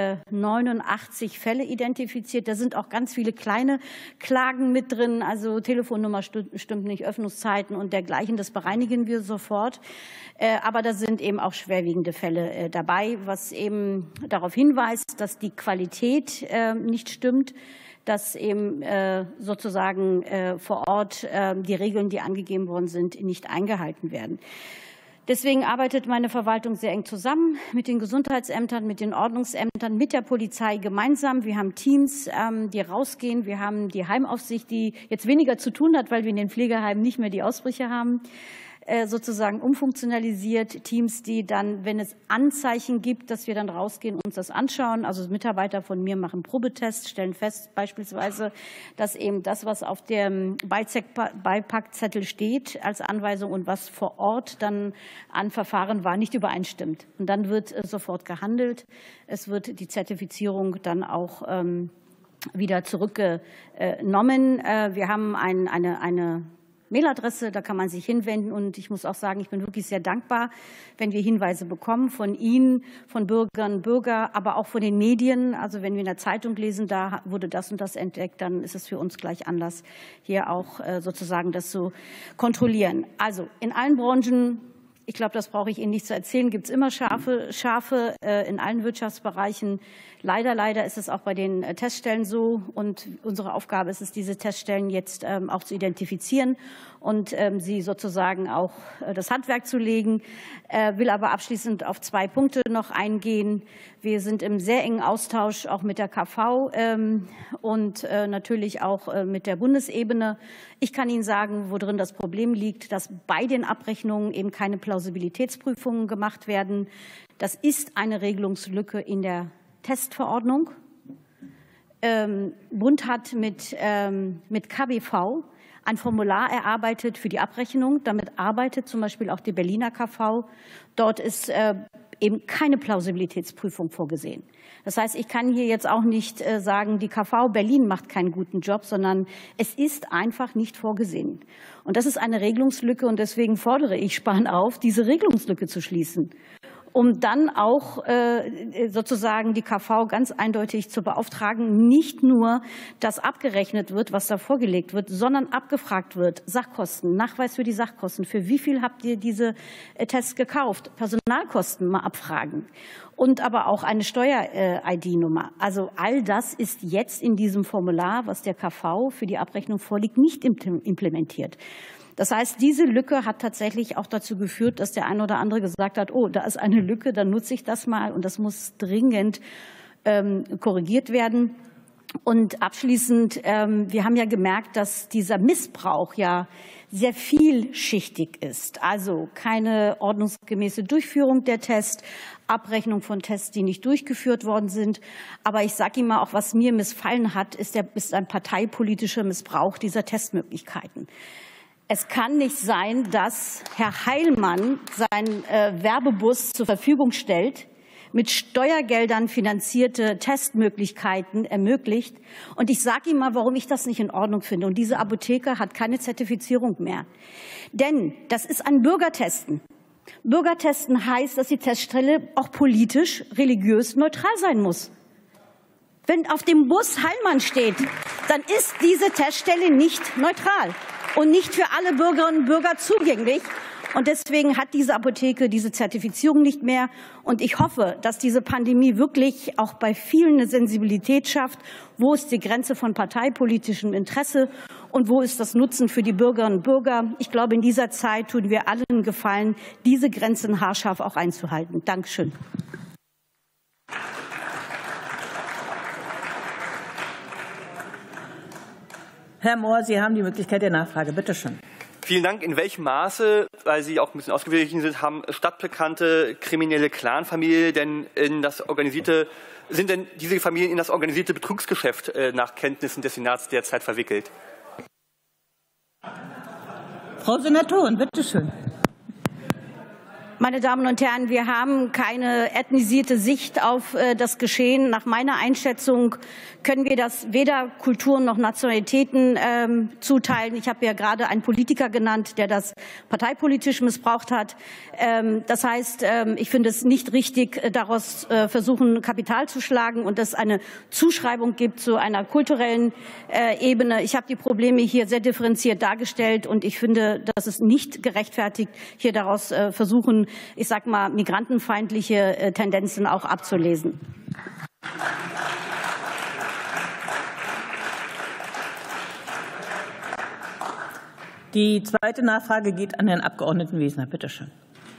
89 Fälle identifiziert. Da sind auch ganz viele kleine Klagen mit drin, also Telefonnummer stimmt nicht, Öffnungszeiten und dergleichen. Das bereinigen wir sofort. Aber da sind eben auch schwerwiegende Fälle dabei, was eben darauf hinweist, dass die Qualität nicht stimmt, dass eben sozusagen vor Ort die Regeln, die angegeben worden sind, nicht eingehalten werden. Deswegen arbeitet meine Verwaltung sehr eng zusammen mit den Gesundheitsämtern, mit den Ordnungsämtern, mit der Polizei gemeinsam. Wir haben Teams, die rausgehen. Wir haben die Heimaufsicht, die jetzt weniger zu tun hat, weil wir in den Pflegeheimen nicht mehr die Ausbrüche haben, sozusagen umfunktionalisiert. Teams, die dann, wenn es Anzeichen gibt, dass wir dann rausgehen und uns das anschauen. Also Mitarbeiter von mir machen Probetests, stellen fest beispielsweise, dass eben das, was auf dem Beipackzettel steht als Anweisung und was vor Ort dann an Verfahren war, nicht übereinstimmt. Und dann wird sofort gehandelt. Es wird die Zertifizierung dann auch wieder zurückgenommen. Wir haben eine Mailadresse, da kann man sich hinwenden. Und ich muss auch sagen, ich bin wirklich sehr dankbar, wenn wir Hinweise bekommen von Ihnen, von Bürgerinnen und Bürgern, aber auch von den Medien. Also wenn wir in der Zeitung lesen, da wurde das und das entdeckt, dann ist es für uns gleich Anlass, hier auch sozusagen das zu kontrollieren. Also in allen Branchen Ich glaube, das brauche ich Ihnen nicht zu erzählen. Gibt es immer Schafe in allen Wirtschaftsbereichen. Leider ist es auch bei den Teststellen so. Und unsere Aufgabe ist es, diese Teststellen jetzt auch zu identifizieren und sie sozusagen auch das Handwerk zu legen. Will aber abschließend auf 2 Punkte noch eingehen. Wir sind im sehr engen Austausch auch mit der KV und natürlich auch mit der Bundesebene. Ich kann Ihnen sagen, worin das Problem liegt, dass bei den Abrechnungen eben keine Plausibilitätsprüfungen gemacht werden. Das ist eine Regelungslücke in der Testverordnung. Bund hat mit KBV ein Formular erarbeitet für die Abrechnung. Damit arbeitet zum Beispiel auch die Berliner KV. Dort ist eben keine Plausibilitätsprüfung vorgesehen. Das heißt, ich kann hier jetzt auch nicht sagen, die KV Berlin macht keinen guten Job, sondern es ist einfach nicht vorgesehen. Und das ist eine Regelungslücke und deswegen fordere ich Spahn auf, diese Regelungslücke zu schließen, um dann auch sozusagen die KV ganz eindeutig zu beauftragen, nicht nur, dass abgerechnet wird, was da vorgelegt wird, sondern abgefragt wird, Sachkosten, Nachweis für die Sachkosten, für wie viel habt ihr diese Tests gekauft, Personalkosten mal abfragen und aber auch eine Steuer-ID-Nummer. Also all das ist jetzt in diesem Formular, was der KV für die Abrechnung vorliegt, nicht implementiert. Das heißt, diese Lücke hat tatsächlich auch dazu geführt, dass der eine oder andere gesagt hat, oh, da ist eine Lücke, dann nutze ich das mal und das muss dringend korrigiert werden. Und abschließend, wir haben ja gemerkt, dass dieser Missbrauch ja sehr vielschichtig ist. Also keine ordnungsgemäße Durchführung der Tests, Abrechnung von Tests, die nicht durchgeführt worden sind. Aber ich sage Ihnen mal, auch was mir missfallen hat, ist ein parteipolitischer Missbrauch dieser Testmöglichkeiten. Es kann nicht sein, dass Herr Heilmann seinen Werbebus zur Verfügung stellt, mit Steuergeldern finanzierte Testmöglichkeiten ermöglicht. Und ich sage Ihnen mal, warum ich das nicht in Ordnung finde. Und diese Apotheke hat keine Zertifizierung mehr. Denn das ist ein Bürgertesten. Bürgertesten heißt, dass die Teststelle auch politisch, religiös neutral sein muss. Wenn auf dem Bus Heilmann steht, dann ist diese Teststelle nicht neutral und nicht für alle Bürgerinnen und Bürger zugänglich. Und deswegen hat diese Apotheke diese Zertifizierung nicht mehr. Und ich hoffe, dass diese Pandemie wirklich auch bei vielen eine Sensibilität schafft. Wo ist die Grenze von parteipolitischem Interesse und wo ist das Nutzen für die Bürgerinnen und Bürger? Ich glaube, in dieser Zeit tun wir allen einen Gefallen, diese Grenzen haarscharf auch einzuhalten. Dankeschön. Herr Mohr, Sie haben die Möglichkeit der Nachfrage. Bitte schön. Vielen Dank. In welchem Maße, weil Sie auch ein bisschen ausgewichen sind, haben stadtbekannte kriminelle Clanfamilien sind denn diese Familien in das organisierte Betrugsgeschäft nach Kenntnissen des Senats derzeit verwickelt? Frau Senatorin, bitte schön. Meine Damen und Herren, wir haben keine ethnisierte Sicht auf das Geschehen. Nach meiner Einschätzung können wir das weder Kulturen noch Nationalitäten zuteilen. Ich habe ja gerade einen Politiker genannt, der das parteipolitisch missbraucht hat. Das heißt, ich finde es nicht richtig, daraus versuchen, Kapital zu schlagen und dass es eine Zuschreibung gibt zu einer kulturellen Ebene. Ich habe die Probleme hier sehr differenziert dargestellt und ich finde, dass es nicht gerechtfertigt, hier daraus versuchen, ich sag mal, migrantenfeindliche Tendenzen auch abzulesen. Die zweite Nachfrage geht an Herrn Abgeordneten Wesner. Bitte schön.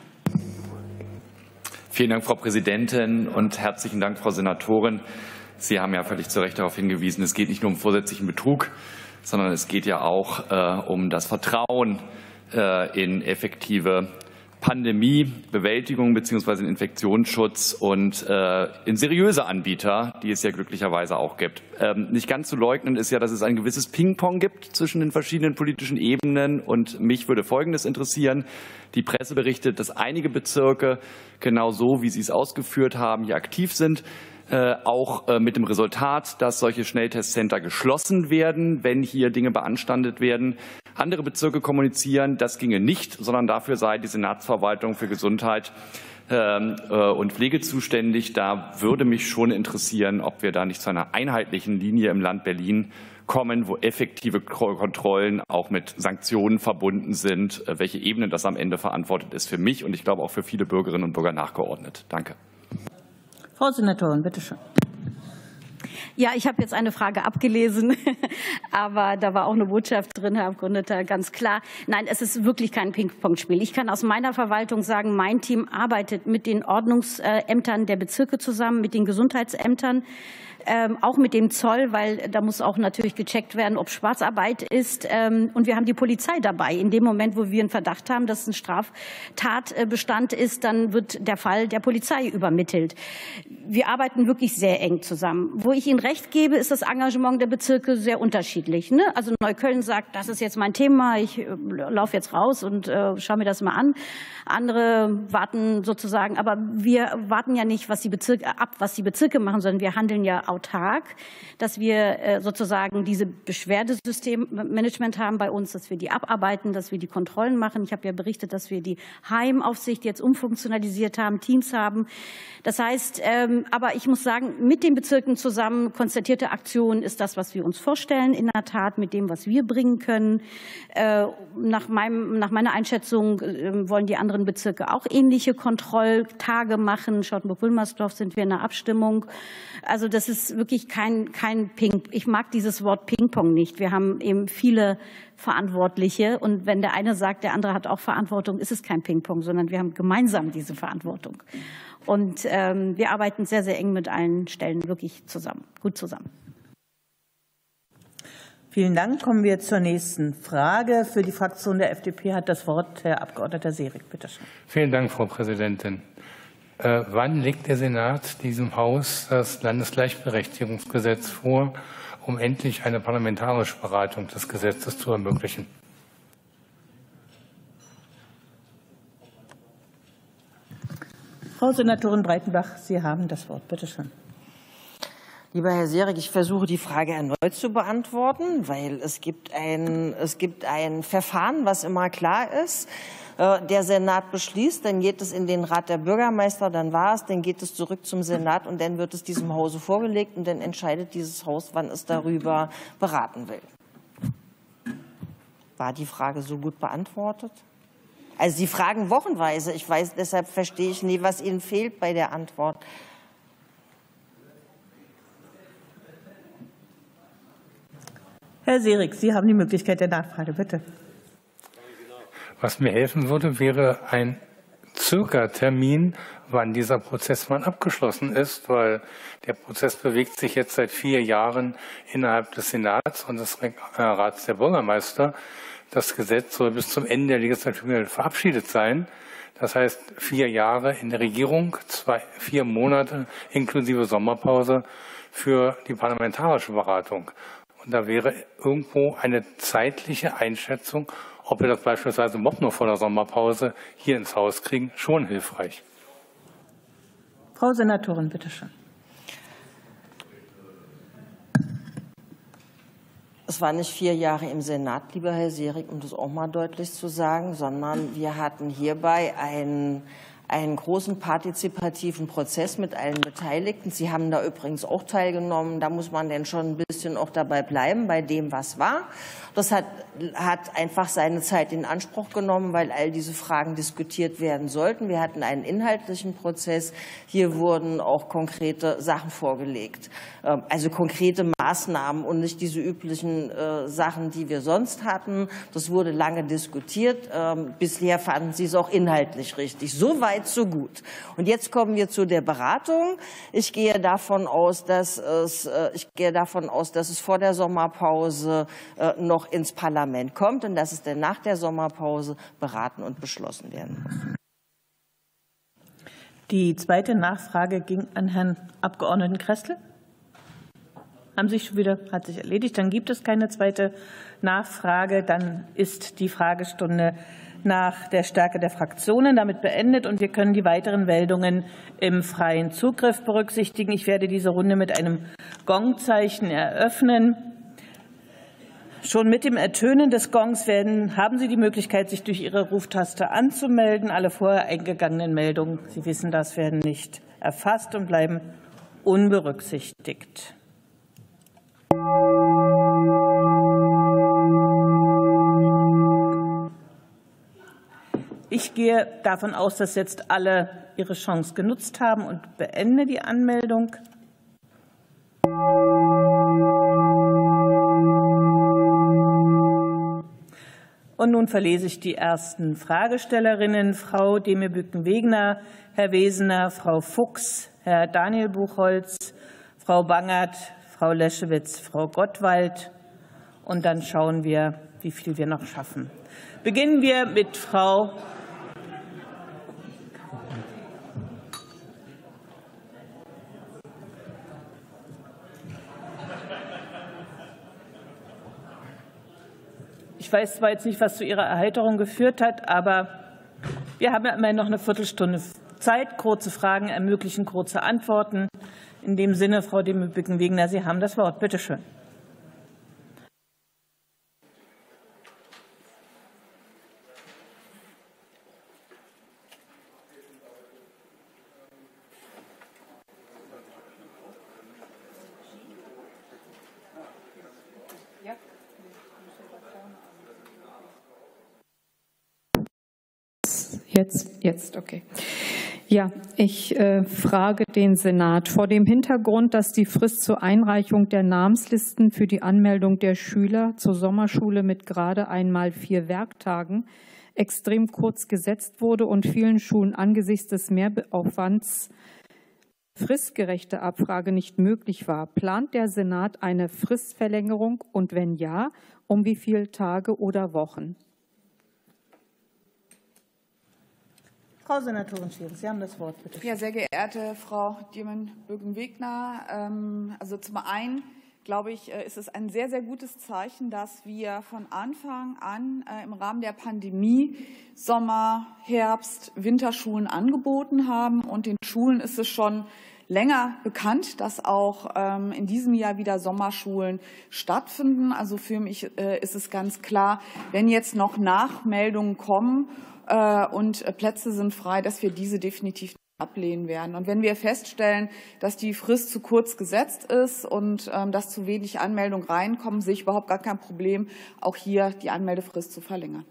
Vielen Dank, Frau Präsidentin, und herzlichen Dank, Frau Senatorin. Sie haben ja völlig zu Recht darauf hingewiesen, es geht nicht nur um vorsätzlichen Betrug, sondern es geht ja auch um das Vertrauen in effektive Pandemiebewältigung bzw. Infektionsschutz und in seriöse Anbieter, die es ja glücklicherweise auch gibt. Nicht ganz zu leugnen ist ja, dass es ein gewisses Ping-Pong gibt zwischen den verschiedenen politischen Ebenen. Und mich würde Folgendes interessieren. Die Presse berichtet, dass einige Bezirke genau so, wie Sie es ausgeführt haben, hier aktiv sind. Auch mit dem Resultat, dass solche Schnelltestcenter geschlossen werden, wenn hier Dinge beanstandet werden. Andere Bezirke kommunizieren, das ginge nicht, sondern dafür sei die Senatsverwaltung für Gesundheit und Pflege zuständig. Da würde mich schon interessieren, ob wir da nicht zu einer einheitlichen Linie im Land Berlin kommen, wo effektive Kontrollen auch mit Sanktionen verbunden sind. Welche Ebene das am Ende verantwortet, ist für mich und ich glaube auch für viele Bürgerinnen und Bürger nachgeordnet. Danke. Frau Senatorin, bitte schön. Ja, ich habe jetzt eine Frage abgelesen, aber da war auch eine Botschaft drin, Herr Abgeordneter, ganz klar. Nein, es ist wirklich kein Ping-Pong-Spiel. Ich kann aus meiner Verwaltung sagen, mein Team arbeitet mit den Ordnungsämtern der Bezirke zusammen, mit den Gesundheitsämtern, auch mit dem Zoll, weil da muss auch natürlich gecheckt werden, ob Schwarzarbeit ist. Und wir haben die Polizei dabei. In dem Moment, wo wir einen Verdacht haben, dass ein Straftatbestand ist, dann wird der Fall der Polizei übermittelt. Wir arbeiten wirklich sehr eng zusammen. Wo ich Ihnen recht gebe, ist das Engagement der Bezirke sehr unterschiedlich. Ne? Also Neukölln sagt, das ist jetzt mein Thema, ich laufe jetzt raus und schaue mir das mal an. Andere warten sozusagen, aber wir warten ja nicht, was die Bezirke machen, sondern wir handeln ja autark, dass wir sozusagen diese Beschwerdesystemmanagement haben bei uns, dass wir die abarbeiten, dass wir die Kontrollen machen. Ich habe ja berichtet, dass wir die Heimaufsicht jetzt umfunktionalisiert haben, Teams haben. Das heißt, aber ich muss sagen, mit den Bezirken zusammen konzertierte Aktion ist das, was wir uns vorstellen, in der Tat mit dem, was wir bringen können. Nach meiner Einschätzung wollen die anderen Bezirke auch ähnliche Kontrolltage machen. Charlottenburg-Wilmersdorf sind wir in der Abstimmung. Also das ist wirklich kein Ping. Ich mag dieses Wort Ping-Pong nicht. Wir haben eben viele Verantwortliche und wenn der eine sagt, der andere hat auch Verantwortung, ist es kein Ping-Pong, sondern wir haben gemeinsam diese Verantwortung. Und wir arbeiten sehr, sehr eng mit allen Stellen wirklich zusammen, gut zusammen. Vielen Dank. Kommen wir zur nächsten Frage. Für die Fraktion der FDP hat das Wort Herr Abgeordneter Seerig. Bitte schön. Vielen Dank, Frau Präsidentin. Wann legt der Senat diesem Haus das Landesgleichberechtigungsgesetz vor, um endlich eine parlamentarische Beratung des Gesetzes zu ermöglichen? Frau Senatorin Breitenbach, Sie haben das Wort. Bitte schön. Lieber Herr Seerig, ich versuche die Frage erneut zu beantworten, weil es gibt ein Verfahren, was immer klar ist. Der Senat beschließt, dann geht es in den Rat der Bürgermeister, dann dann geht es zurück zum Senat und dann wird es diesem Hause vorgelegt und dann entscheidet dieses Haus, wann es darüber beraten will. War die Frage so gut beantwortet? Also Sie fragen wochenweise. Ich weiß, deshalb verstehe ich nie, was Ihnen fehlt bei der Antwort. Herr Seerig, Sie haben die Möglichkeit der Nachfrage, bitte. Was mir helfen würde, wäre ein Circa-Termin, wann dieser Prozess mal abgeschlossen ist, weil der Prozess bewegt sich jetzt seit 4 Jahren innerhalb des Senats und des Rats der Bürgermeister. Das Gesetz soll bis zum Ende der Legislaturperiode verabschiedet sein. Das heißt 4 Jahre in der Regierung, 4 Monate inklusive Sommerpause für die parlamentarische Beratung. Und da wäre irgendwo eine zeitliche Einschätzung, ob wir das beispielsweise überhaupt noch vor der Sommerpause hier ins Haus kriegen, schon hilfreich. Frau Senatorin, bitte schön. Es war nicht 4 Jahre im Senat, lieber Herr Seerig, um das auch mal deutlich zu sagen, sondern wir hatten hierbei einen großen partizipativen Prozess mit allen Beteiligten. Sie haben da übrigens auch teilgenommen. Da muss man denn schon ein bisschen auch dabei bleiben, bei dem, was war. Das hat einfach seine Zeit in Anspruch genommen, weil all diese Fragen diskutiert werden sollten. Wir hatten einen inhaltlichen Prozess. Hier wurden auch konkrete Sachen vorgelegt. Also konkrete Maßnahmen und nicht diese üblichen Sachen, die wir sonst hatten. Das wurde lange diskutiert. Bisher fanden Sie es auch inhaltlich richtig. So weit, so gut. Und jetzt kommen wir zu der Beratung. Ich gehe davon aus, dass es vor der Sommerpause noch ins Parlament kommt und dass es dann nach der Sommerpause beraten und beschlossen werden muss. Die zweite Nachfrage ging an Herrn Abgeordneten Kressel. Hat sich erledigt. Dann gibt es keine zweite Nachfrage. Dann ist die Fragestunde nach der Stärke der Fraktionen damit beendet und wir können die weiteren Meldungen im freien Zugriff berücksichtigen. Ich werde diese Runde mit einem Gongzeichen eröffnen. Schon mit dem Ertönen des Gongs haben Sie die Möglichkeit, sich durch Ihre Ruftaste anzumelden. Alle vorher eingegangenen Meldungen, Sie wissen das, werden nicht erfasst und bleiben unberücksichtigt. Ich gehe davon aus, dass jetzt alle ihre Chance genutzt haben und beende die Anmeldung. Und nun verlese ich die ersten Fragestellerinnen. Frau Demir-Bücken-Wegener, Herr Wesener, Frau Fuchs, Herr Daniel Buchholz, Frau Bangert, Frau Leschewitz, Frau Gottwald. Und dann schauen wir, wie viel wir noch schaffen. Beginnen wir mit Frau Ich weiß zwar jetzt nicht, was zu Ihrer Erheiterung geführt hat, aber wir haben ja immerhin noch eine Viertelstunde Zeit. Kurze Fragen ermöglichen kurze Antworten. In dem Sinne, Frau Demir-Bücken-Wegener, Sie haben das Wort. Bitte schön. Jetzt, okay. Ja, ich frage den Senat. Vor dem Hintergrund, dass die Frist zur Einreichung der Namenslisten für die Anmeldung der Schüler zur Sommerschule mit gerade einmal 4 Werktagen extrem kurz gesetzt wurde und vielen Schulen angesichts des Mehraufwands fristgerechte Abfrage nicht möglich war, plant der Senat eine Fristverlängerung und wenn ja, um wie viele Tage oder Wochen? Frau Senatorin Scheel, Sie haben das Wort, bitte. Ja, sehr geehrte Frau Demir-Bücken-Wegener, also zum einen glaube ich, ist es ein sehr, sehr gutes Zeichen, dass wir von Anfang an im Rahmen der Pandemie Sommer-, Herbst-, Winterschulen angeboten haben. Und den Schulen ist es schon länger bekannt, dass auch in diesem Jahr wieder Sommerschulen stattfinden. Also für mich ist es ganz klar, wenn jetzt noch Nachmeldungen kommen und Plätze sind frei, dass wir diese definitiv ablehnen werden. Und wenn wir feststellen, dass die Frist zu kurz gesetzt ist und dass zu wenig Anmeldungen reinkommen, sehe ich überhaupt gar kein Problem, auch hier die Anmeldefrist zu verlängern.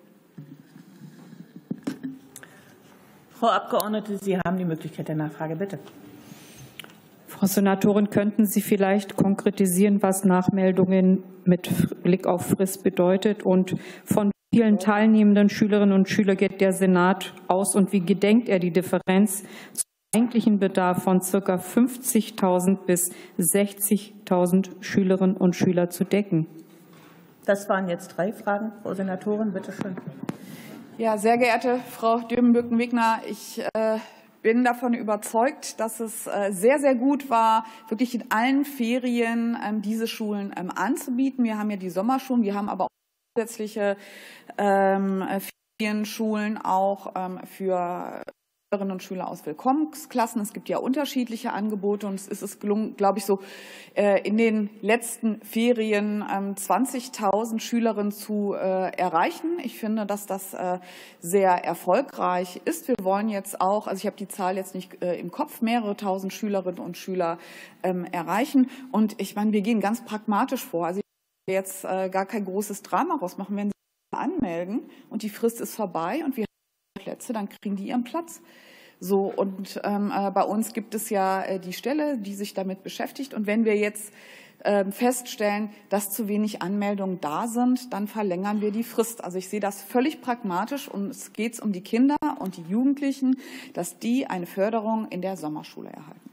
Frau Abgeordnete, Sie haben die Möglichkeit der Nachfrage, bitte. Frau Senatorin, könnten Sie vielleicht konkretisieren, was Nachmeldungen mit Blick auf Frist bedeutet und von vielen teilnehmenden Schülerinnen und Schülern geht der Senat aus und wie gedenkt er die Differenz zum eigentlichen Bedarf von ca. 50.000 bis 60.000 Schülerinnen und Schüler zu decken? Das waren jetzt 3 Fragen. Frau Senatorin, bitte schön. Ja, sehr geehrte Frau Demir-Bücken-Wegener, ich bin davon überzeugt, dass es sehr, sehr gut war, wirklich in allen Ferien diese Schulen anzubieten. Wir haben ja die Sommerschulen, wir haben aber auch zusätzliche Ferienschulen auch für Schülerinnen und Schüler aus Willkommensklassen. Es gibt ja unterschiedliche Angebote und es ist gelungen, glaube ich, so in den letzten Ferien 20.000 Schülerinnen zu erreichen. Ich finde, dass das sehr erfolgreich ist. Wir wollen jetzt auch, also ich habe die Zahl jetzt nicht im Kopf, mehrere tausend Schülerinnen und Schüler erreichen. Und ich meine, wir gehen ganz pragmatisch vor. Also jetzt gar kein großes Drama rausmachen, wenn Sie anmelden und die Frist ist vorbei und wir haben Plätze, dann kriegen die ihren Platz. So, und bei uns gibt es ja die Stelle, die sich damit beschäftigt. Und wenn wir jetzt feststellen, dass zu wenig Anmeldungen da sind, dann verlängern wir die Frist. Also ich sehe das völlig pragmatisch und es geht um die Kinder und die Jugendlichen, dass die eine Förderung in der Sommerschule erhalten.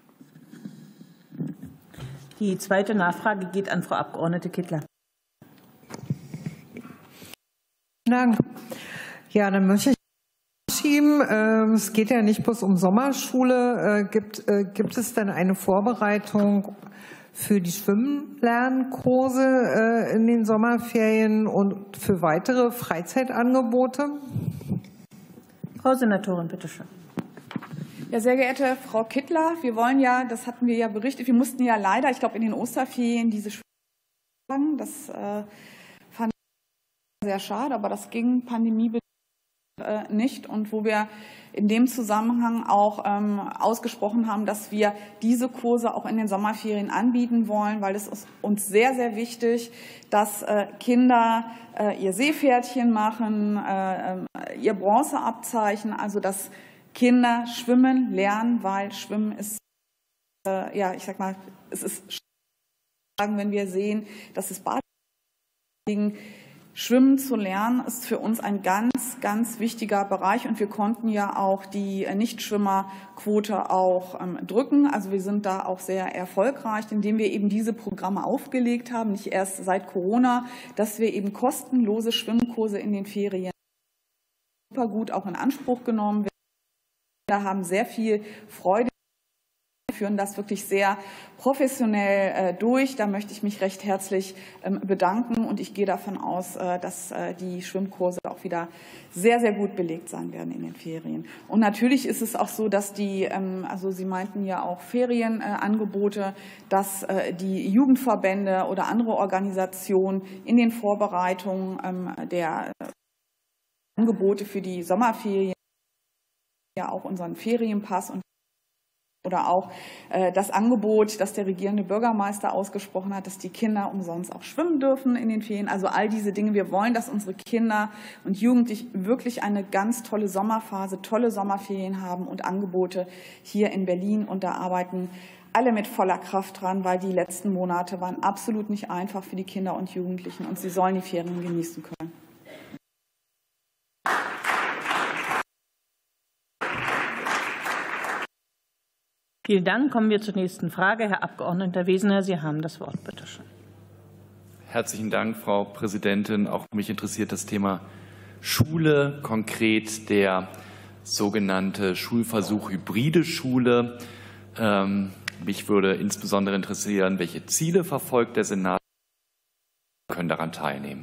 Die zweite Nachfrage geht an Frau Abgeordnete Kittler. Dank. Ja, dann möchte ich schieben. Es geht ja nicht bloß um Sommerschule. Gibt es denn eine Vorbereitung für die Schwimmlernkurse in den Sommerferien und für weitere Freizeitangebote? Frau Senatorin, bitte schön. Ja, sehr geehrte Frau Kittler, wir wollen ja, das hatten wir ja berichtet, wir mussten ja leider, ich glaube in den Osterferien diese Schwimmlern, das fand ich sehr schade, aber das ging pandemiebedingt nicht und wo wir in dem Zusammenhang auch ausgesprochen haben, dass wir diese Kurse auch in den Sommerferien anbieten wollen, weil es ist uns sehr, sehr wichtig, dass Kinder ihr Seepferdchen machen, ihr Bronzeabzeichen, also dass Kinder schwimmen lernen, weil Schwimmen ist, ja, ich sag mal, es ist, wenn wir sehen, dass es Schwimmen zu lernen ist für uns ein ganz, ganz wichtiger Bereich und wir konnten ja auch die Nichtschwimmerquote auch drücken. Also wir sind da auch sehr erfolgreich, indem wir eben diese Programme aufgelegt haben, nicht erst seit Corona, dass wir eben kostenlose Schwimmkurse in den Ferien super gut auch in Anspruch genommen werden. Wir haben sehr viel Freude. Führen das wirklich sehr professionell durch. Da möchte ich mich recht herzlich bedanken und ich gehe davon aus, dass die Schwimmkurse auch wieder sehr, sehr gut belegt sein werden in den Ferien. Und natürlich ist es auch so, dass die, also Sie meinten ja auch Ferienangebote, dass die Jugendverbände oder andere Organisationen in den Vorbereitungen der Angebote für die Sommerferien ja auch unseren Ferienpass und oder auch das Angebot, das der regierende Bürgermeister ausgesprochen hat, dass die Kinder umsonst auch schwimmen dürfen in den Ferien. Also all diese Dinge. Wir wollen, dass unsere Kinder und Jugendlichen wirklich eine ganz tolle Sommerphase, tolle Sommerferien haben und Angebote hier in Berlin. Und da arbeiten alle mit voller Kraft dran, weil die letzten Monate waren absolut nicht einfach für die Kinder und Jugendlichen. Und sie sollen die Ferien genießen können. Vielen Dank. Kommen wir zur nächsten Frage. Herr Abgeordneter Wesener, Sie haben das Wort. Bitte schön. Herzlichen Dank, Frau Präsidentin. Auch mich interessiert das Thema Schule, konkret der sogenannte Schulversuch Hybride Schule. Mich würde insbesondere interessieren, welche Ziele verfolgt der Senat, können daran teilnehmen.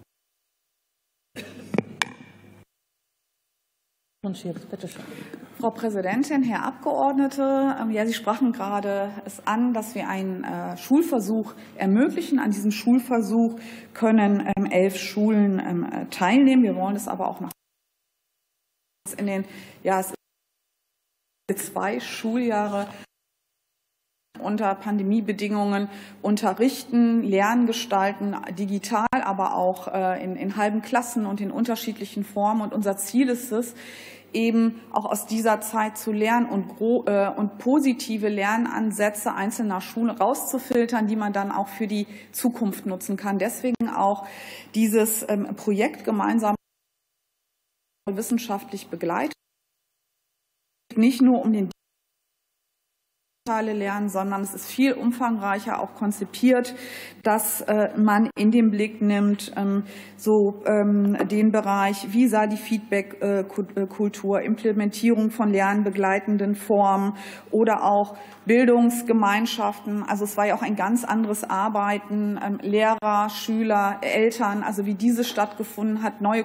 Bitte schön. Frau Präsidentin, Herr Abgeordnete, ja, Sie sprachen gerade es an, dass wir einen Schulversuch ermöglichen. An diesem Schulversuch können 11 Schulen teilnehmen. Wir wollen es aber auch noch in den, ja, es sind 2 Schuljahre unter Pandemiebedingungen unterrichten, lernen, gestalten, digital, aber auch in halben Klassen und in unterschiedlichen Formen. Und unser Ziel ist es, eben auch aus dieser Zeit zu lernen und positive Lernansätze einzelner Schulen rauszufiltern, die man dann auch für die Zukunft nutzen kann. Deswegen auch dieses Projekt gemeinsam wissenschaftlich begleitet. Nicht nur um den Lernen, sondern es ist viel umfangreicher auch konzipiert, dass man in den Blick nimmt, den Bereich, wie sah die Feedback-Kultur, Implementierung von lernbegleitenden Formen oder auch Bildungsgemeinschaften. Also es war ja auch ein ganz anderes Arbeiten, Lehrer, Schüler, Eltern, also wie diese stattgefunden hat, neue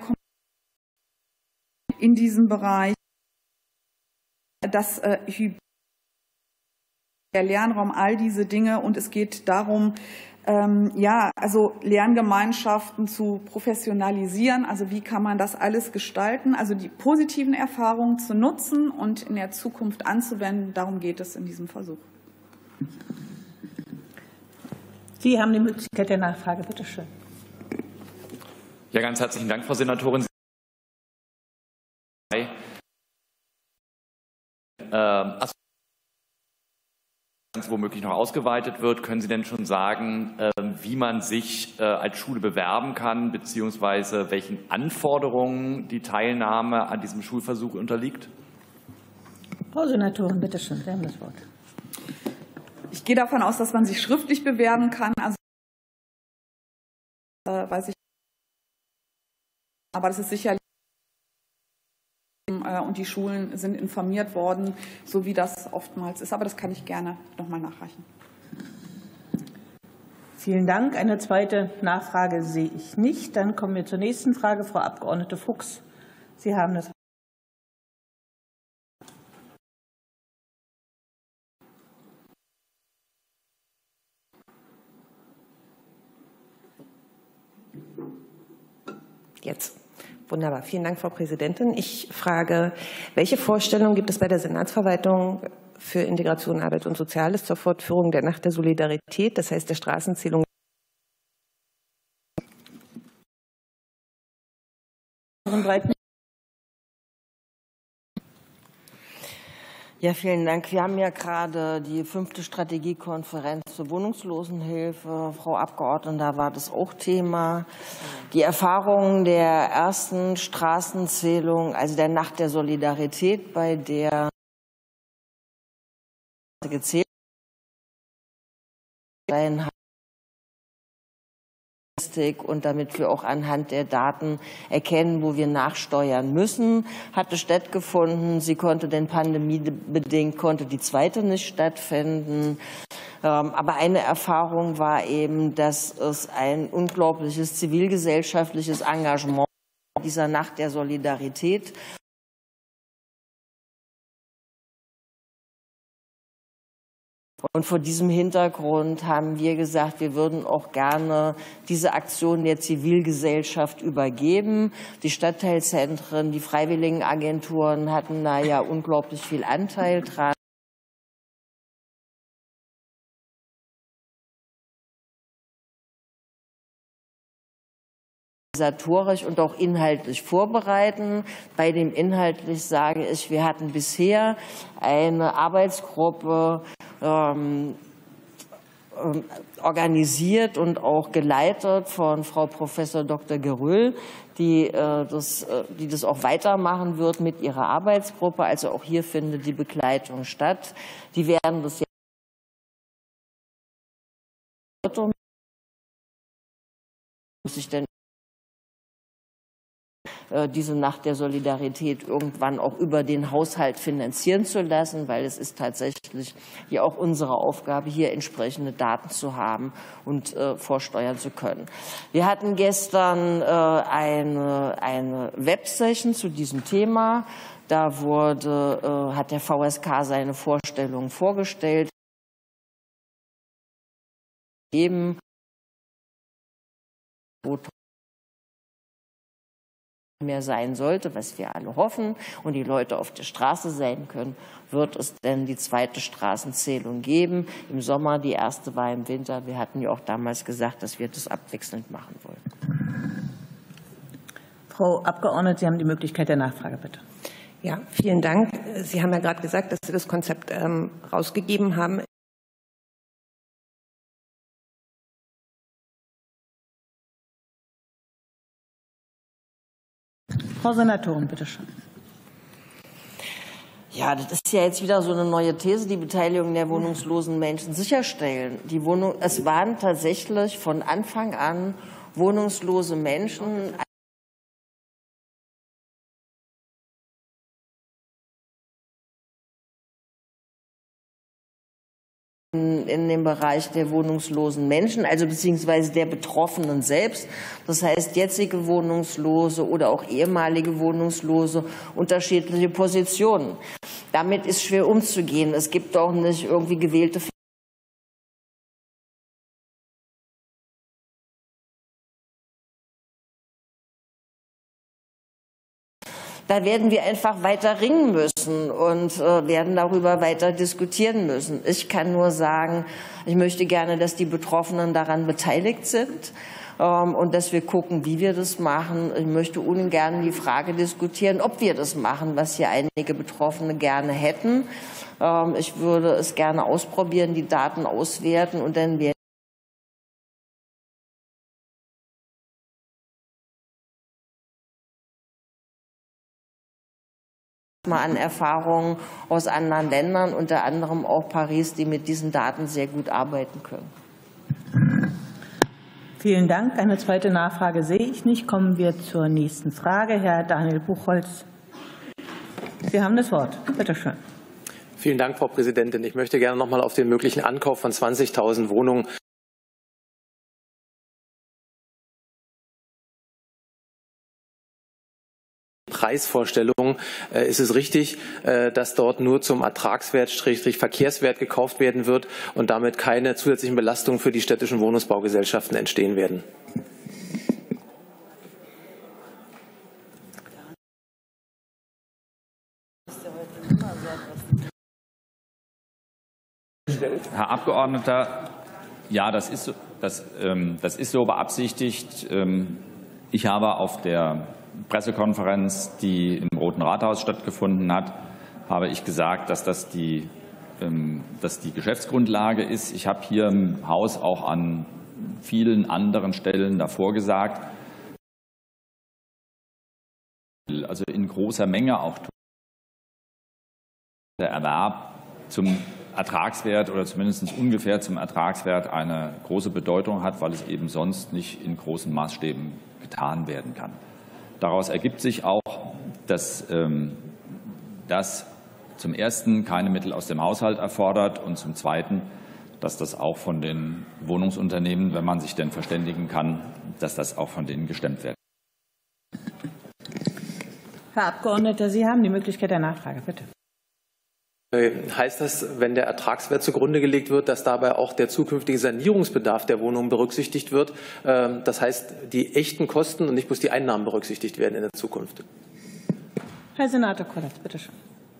in diesem Bereich, das der Lernraum, all diese Dinge. Und es geht darum, also Lerngemeinschaften zu professionalisieren. Also wie kann man das alles gestalten? Also die positiven Erfahrungen zu nutzen und in der Zukunft anzuwenden. Darum geht es in diesem Versuch. Sie haben die Möglichkeit der Nachfrage. Bitte schön. Ja, ganz herzlichen Dank, Frau Senatorin. Womöglich noch ausgeweitet wird. Können Sie denn schon sagen, wie man sich als Schule bewerben kann, beziehungsweise welchen Anforderungen die Teilnahme an diesem Schulversuch unterliegt? Frau Senatorin, bitte schön, Sie haben das Wort. Ich gehe davon aus, dass man sich schriftlich bewerben kann. Also weiß ich, aber das ist sicherlich und die Schulen sind informiert worden, so wie das oftmals ist. Aber das kann ich gerne noch mal nachreichen. Vielen Dank. Eine zweite Nachfrage sehe ich nicht. Dann kommen wir zur nächsten Frage. Frau Abgeordnete Fuchs, Sie haben das. Jetzt. Wunderbar. Vielen Dank, Frau Präsidentin. Ich frage, welche Vorstellungen gibt es bei der Senatsverwaltung für Integration, Arbeit und Soziales zur Fortführung der Nacht der Solidarität, das heißt der Straßenzählung? Ja, vielen Dank. Wir haben ja gerade die 5. Strategiekonferenz zur Wohnungslosenhilfe. Frau Abgeordnete, da war das auch Thema. Die Erfahrungen der ersten Straßenzählung, also der Nacht der Solidarität, bei der gezählt und damit wir auch anhand der Daten erkennen, wo wir nachsteuern müssen, hatte stattgefunden. Sie konnte denn pandemiebedingt, konnte die zweite nicht stattfinden. Aber eine Erfahrung war eben, dass es ein unglaubliches zivilgesellschaftliches Engagement dieser Nacht der Solidarität und vor diesem Hintergrund haben wir gesagt, wir würden auch gerne diese Aktion der Zivilgesellschaft übergeben. Die Stadtteilzentren, die Freiwilligenagenturen hatten da ja unglaublich viel Anteil dran. Organisatorisch und auch inhaltlich vorbereiten. Bei dem inhaltlich sage ich, wir hatten bisher eine Arbeitsgruppe organisiert und auch geleitet von Frau Professor Dr. Geröll, die das auch weitermachen wird mit ihrer Arbeitsgruppe. Also auch hier findet die Begleitung statt. Die werden das muss ich denn diese Nacht der Solidarität irgendwann auch über den Haushalt finanzieren zu lassen, weil es ist tatsächlich ja auch unsere Aufgabe, hier entsprechende Daten zu haben und vorsteuern zu können. Wir hatten gestern eine Websession zu diesem Thema. Da hat der VSK seine Vorstellungen vorgestellt. Eben mehr sein sollte, was wir alle hoffen, und die Leute auf der Straße sein können, wird es denn die zweite Straßenzählung geben. Im Sommer, die erste war im Winter. Wir hatten ja auch damals gesagt, dass wir das abwechselnd machen wollen. Frau Abgeordnete, Sie haben die Möglichkeit der Nachfrage, bitte. Ja, vielen Dank. Sie haben ja gerade gesagt, dass Sie das Konzept rausgegeben haben. Frau Senatorin, bitte schön. Ja, das ist ja jetzt wieder so eine neue These, die Beteiligung der wohnungslosen Menschen sicherstellen. Es waren tatsächlich von Anfang an wohnungslose Menschen in dem Bereich der wohnungslosen Menschen, also beziehungsweise der Betroffenen selbst. Das heißt, jetzige Wohnungslose oder auch ehemalige Wohnungslose, unterschiedliche Positionen. Damit ist schwer umzugehen. Es gibt auch nicht irgendwie gewählte. Da werden wir einfach weiter ringen müssen und werden darüber weiter diskutieren müssen. Ich kann nur sagen, ich möchte gerne, dass die Betroffenen daran beteiligt sind und dass wir gucken, wie wir das machen. Ich möchte ungern die Frage diskutieren, ob wir das machen, was hier einige Betroffene gerne hätten. Ich würde es gerne ausprobieren, die Daten auswerten und dann werden an Erfahrungen aus anderen Ländern, unter anderem auch Paris, die mit diesen Daten sehr gut arbeiten können. Vielen Dank. Eine zweite Nachfrage sehe ich nicht. Kommen wir zur nächsten Frage. Herr Daniel Buchholz, Sie haben das Wort. Bitte schön. Vielen Dank, Frau Präsidentin. Ich möchte gerne noch mal auf den möglichen Ankauf von 20.000 Wohnungen Preisvorstellungen. Ist es richtig, dass dort nur zum Ertragswert, Verkehrswert gekauft werden wird und damit keine zusätzlichen Belastungen für die städtischen Wohnungsbaugesellschaften entstehen werden? Herr Abgeordneter, ja, das ist so beabsichtigt. Ich habe auf der Pressekonferenz, die im Roten Rathaus stattgefunden hat, habe ich gesagt, dass das die Geschäftsgrundlage ist. Ich habe hier im Haus auch an vielen anderen Stellen davor gesagt, also in großer Menge auch der Erwerb zum Ertragswert oder zumindest ungefähr zum Ertragswert eine große Bedeutung hat, weil es eben sonst nicht in großen Maßstäben getan werden kann. Daraus ergibt sich auch, dass das zum Ersten keine Mittel aus dem Haushalt erfordert und zum Zweiten, dass das auch von den Wohnungsunternehmen, wenn man sich denn verständigen kann, dass das auch von denen gestemmt wird. Herr Abgeordneter, Sie haben die Möglichkeit der Nachfrage, bitte. Heißt das, wenn der Ertragswert zugrunde gelegt wird, dass dabei auch der zukünftige Sanierungsbedarf der Wohnungen berücksichtigt wird? Das heißt, die echten Kosten und nicht bloß die Einnahmen berücksichtigt werden in der Zukunft? Herr Senator Kollatz, bitte schön.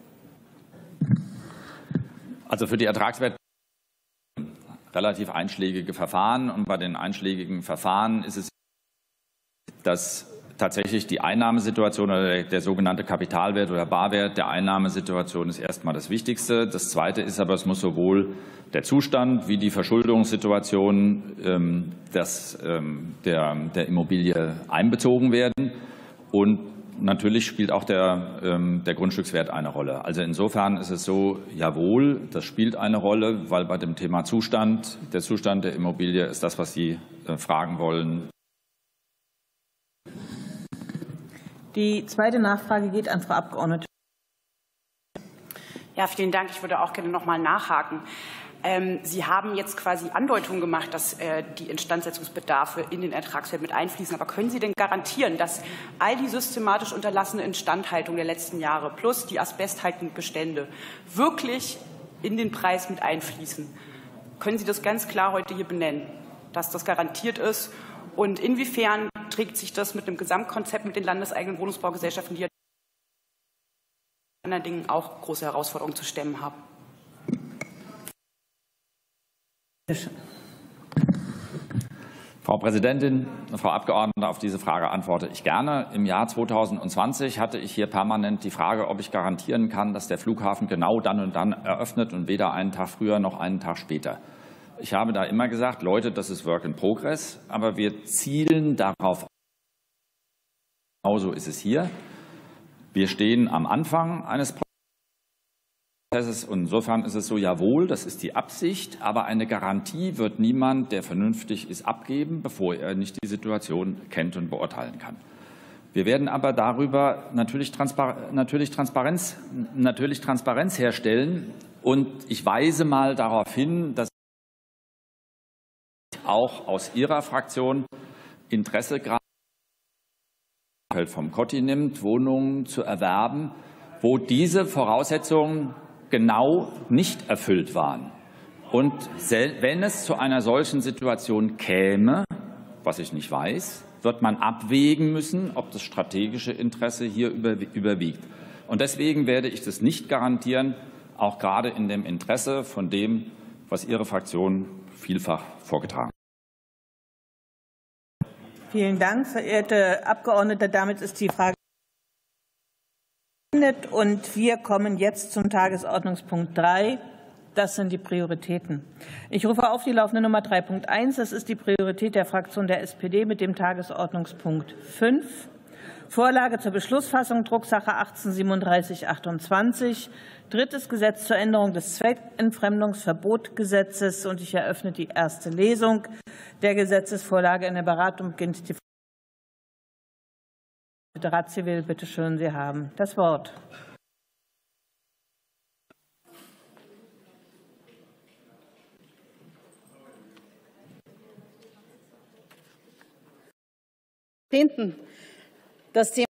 Also für die Ertragswerte relativ einschlägige Verfahren. Und bei den einschlägigen Verfahren ist es, dass tatsächlich die Einnahmesituation oder der sogenannte Kapitalwert oder Barwert der Einnahmesituation ist erstmal das Wichtigste. Das Zweite ist aber, es muss sowohl der Zustand wie die Verschuldungssituation der Immobilie einbezogen werden. Und natürlich spielt auch der Grundstückswert eine Rolle. Also insofern ist es so, jawohl, das spielt eine Rolle, weil bei dem Thema Zustand, der Zustand der Immobilie ist das, was Sie fragen wollen. Die zweite Nachfrage geht an Frau Abgeordnete. Ja, vielen Dank. Ich würde auch gerne noch mal nachhaken. Sie haben jetzt quasi Andeutungen gemacht, dass die Instandsetzungsbedarfe in den Ertragswert mit einfließen. Aber können Sie denn garantieren, dass all die systematisch unterlassene Instandhaltung der letzten Jahre plus die asbesthaltigen Bestände wirklich in den Preis mit einfließen? Können Sie das ganz klar heute hier benennen, dass das garantiert ist? Und inwiefern trägt sich das mit dem Gesamtkonzept mit den landeseigenen Wohnungsbaugesellschaften, die ja anderen Dingen auch große Herausforderungen zu stemmen haben? Frau Präsidentin, Frau Abgeordnete, auf diese Frage antworte ich gerne. Im Jahr 2020 hatte ich hier permanent die Frage, ob ich garantieren kann, dass der Flughafen genau dann und dann eröffnet und weder einen Tag früher noch einen Tag später. Ich habe da immer gesagt, Leute, das ist Work in Progress, aber wir zielen darauf. Genauso ist es hier. Wir stehen am Anfang eines Prozesses und insofern ist es so, jawohl, das ist die Absicht, aber eine Garantie wird niemand, der vernünftig ist, abgeben, bevor er nicht die Situation kennt und beurteilen kann. Wir werden aber darüber natürlich Transparenz herstellen und ich weise mal darauf hin, dass auch aus Ihrer Fraktion Interesse gerade vom Kotti nimmt, Wohnungen zu erwerben, wo diese Voraussetzungen genau nicht erfüllt waren. Und wenn es zu einer solchen Situation käme, was ich nicht weiß, wird man abwägen müssen, ob das strategische Interesse hier überwiegt. Und deswegen werde ich das nicht garantieren, auch gerade in dem Interesse von dem, was Ihre Fraktion vielfach vorgetragen hat. Vielen Dank, verehrte Abgeordnete. Damit ist die Frage beendet und wir kommen jetzt zum Tagesordnungspunkt 3. Das sind die Prioritäten. Ich rufe auf die laufende Nummer 3.1. Das ist die Priorität der Fraktion der SPD mit dem Tagesordnungspunkt 5. Vorlage zur Beschlussfassung, Drucksache 18-3728. Drittes Gesetz zur Änderung des Zweckentfremdungsverbotgesetzes. Und ich eröffne die erste Lesung der Gesetzesvorlage. In der Beratung beginnt die Ratszivil. Bitte schön, Sie haben das Wort. Das Thema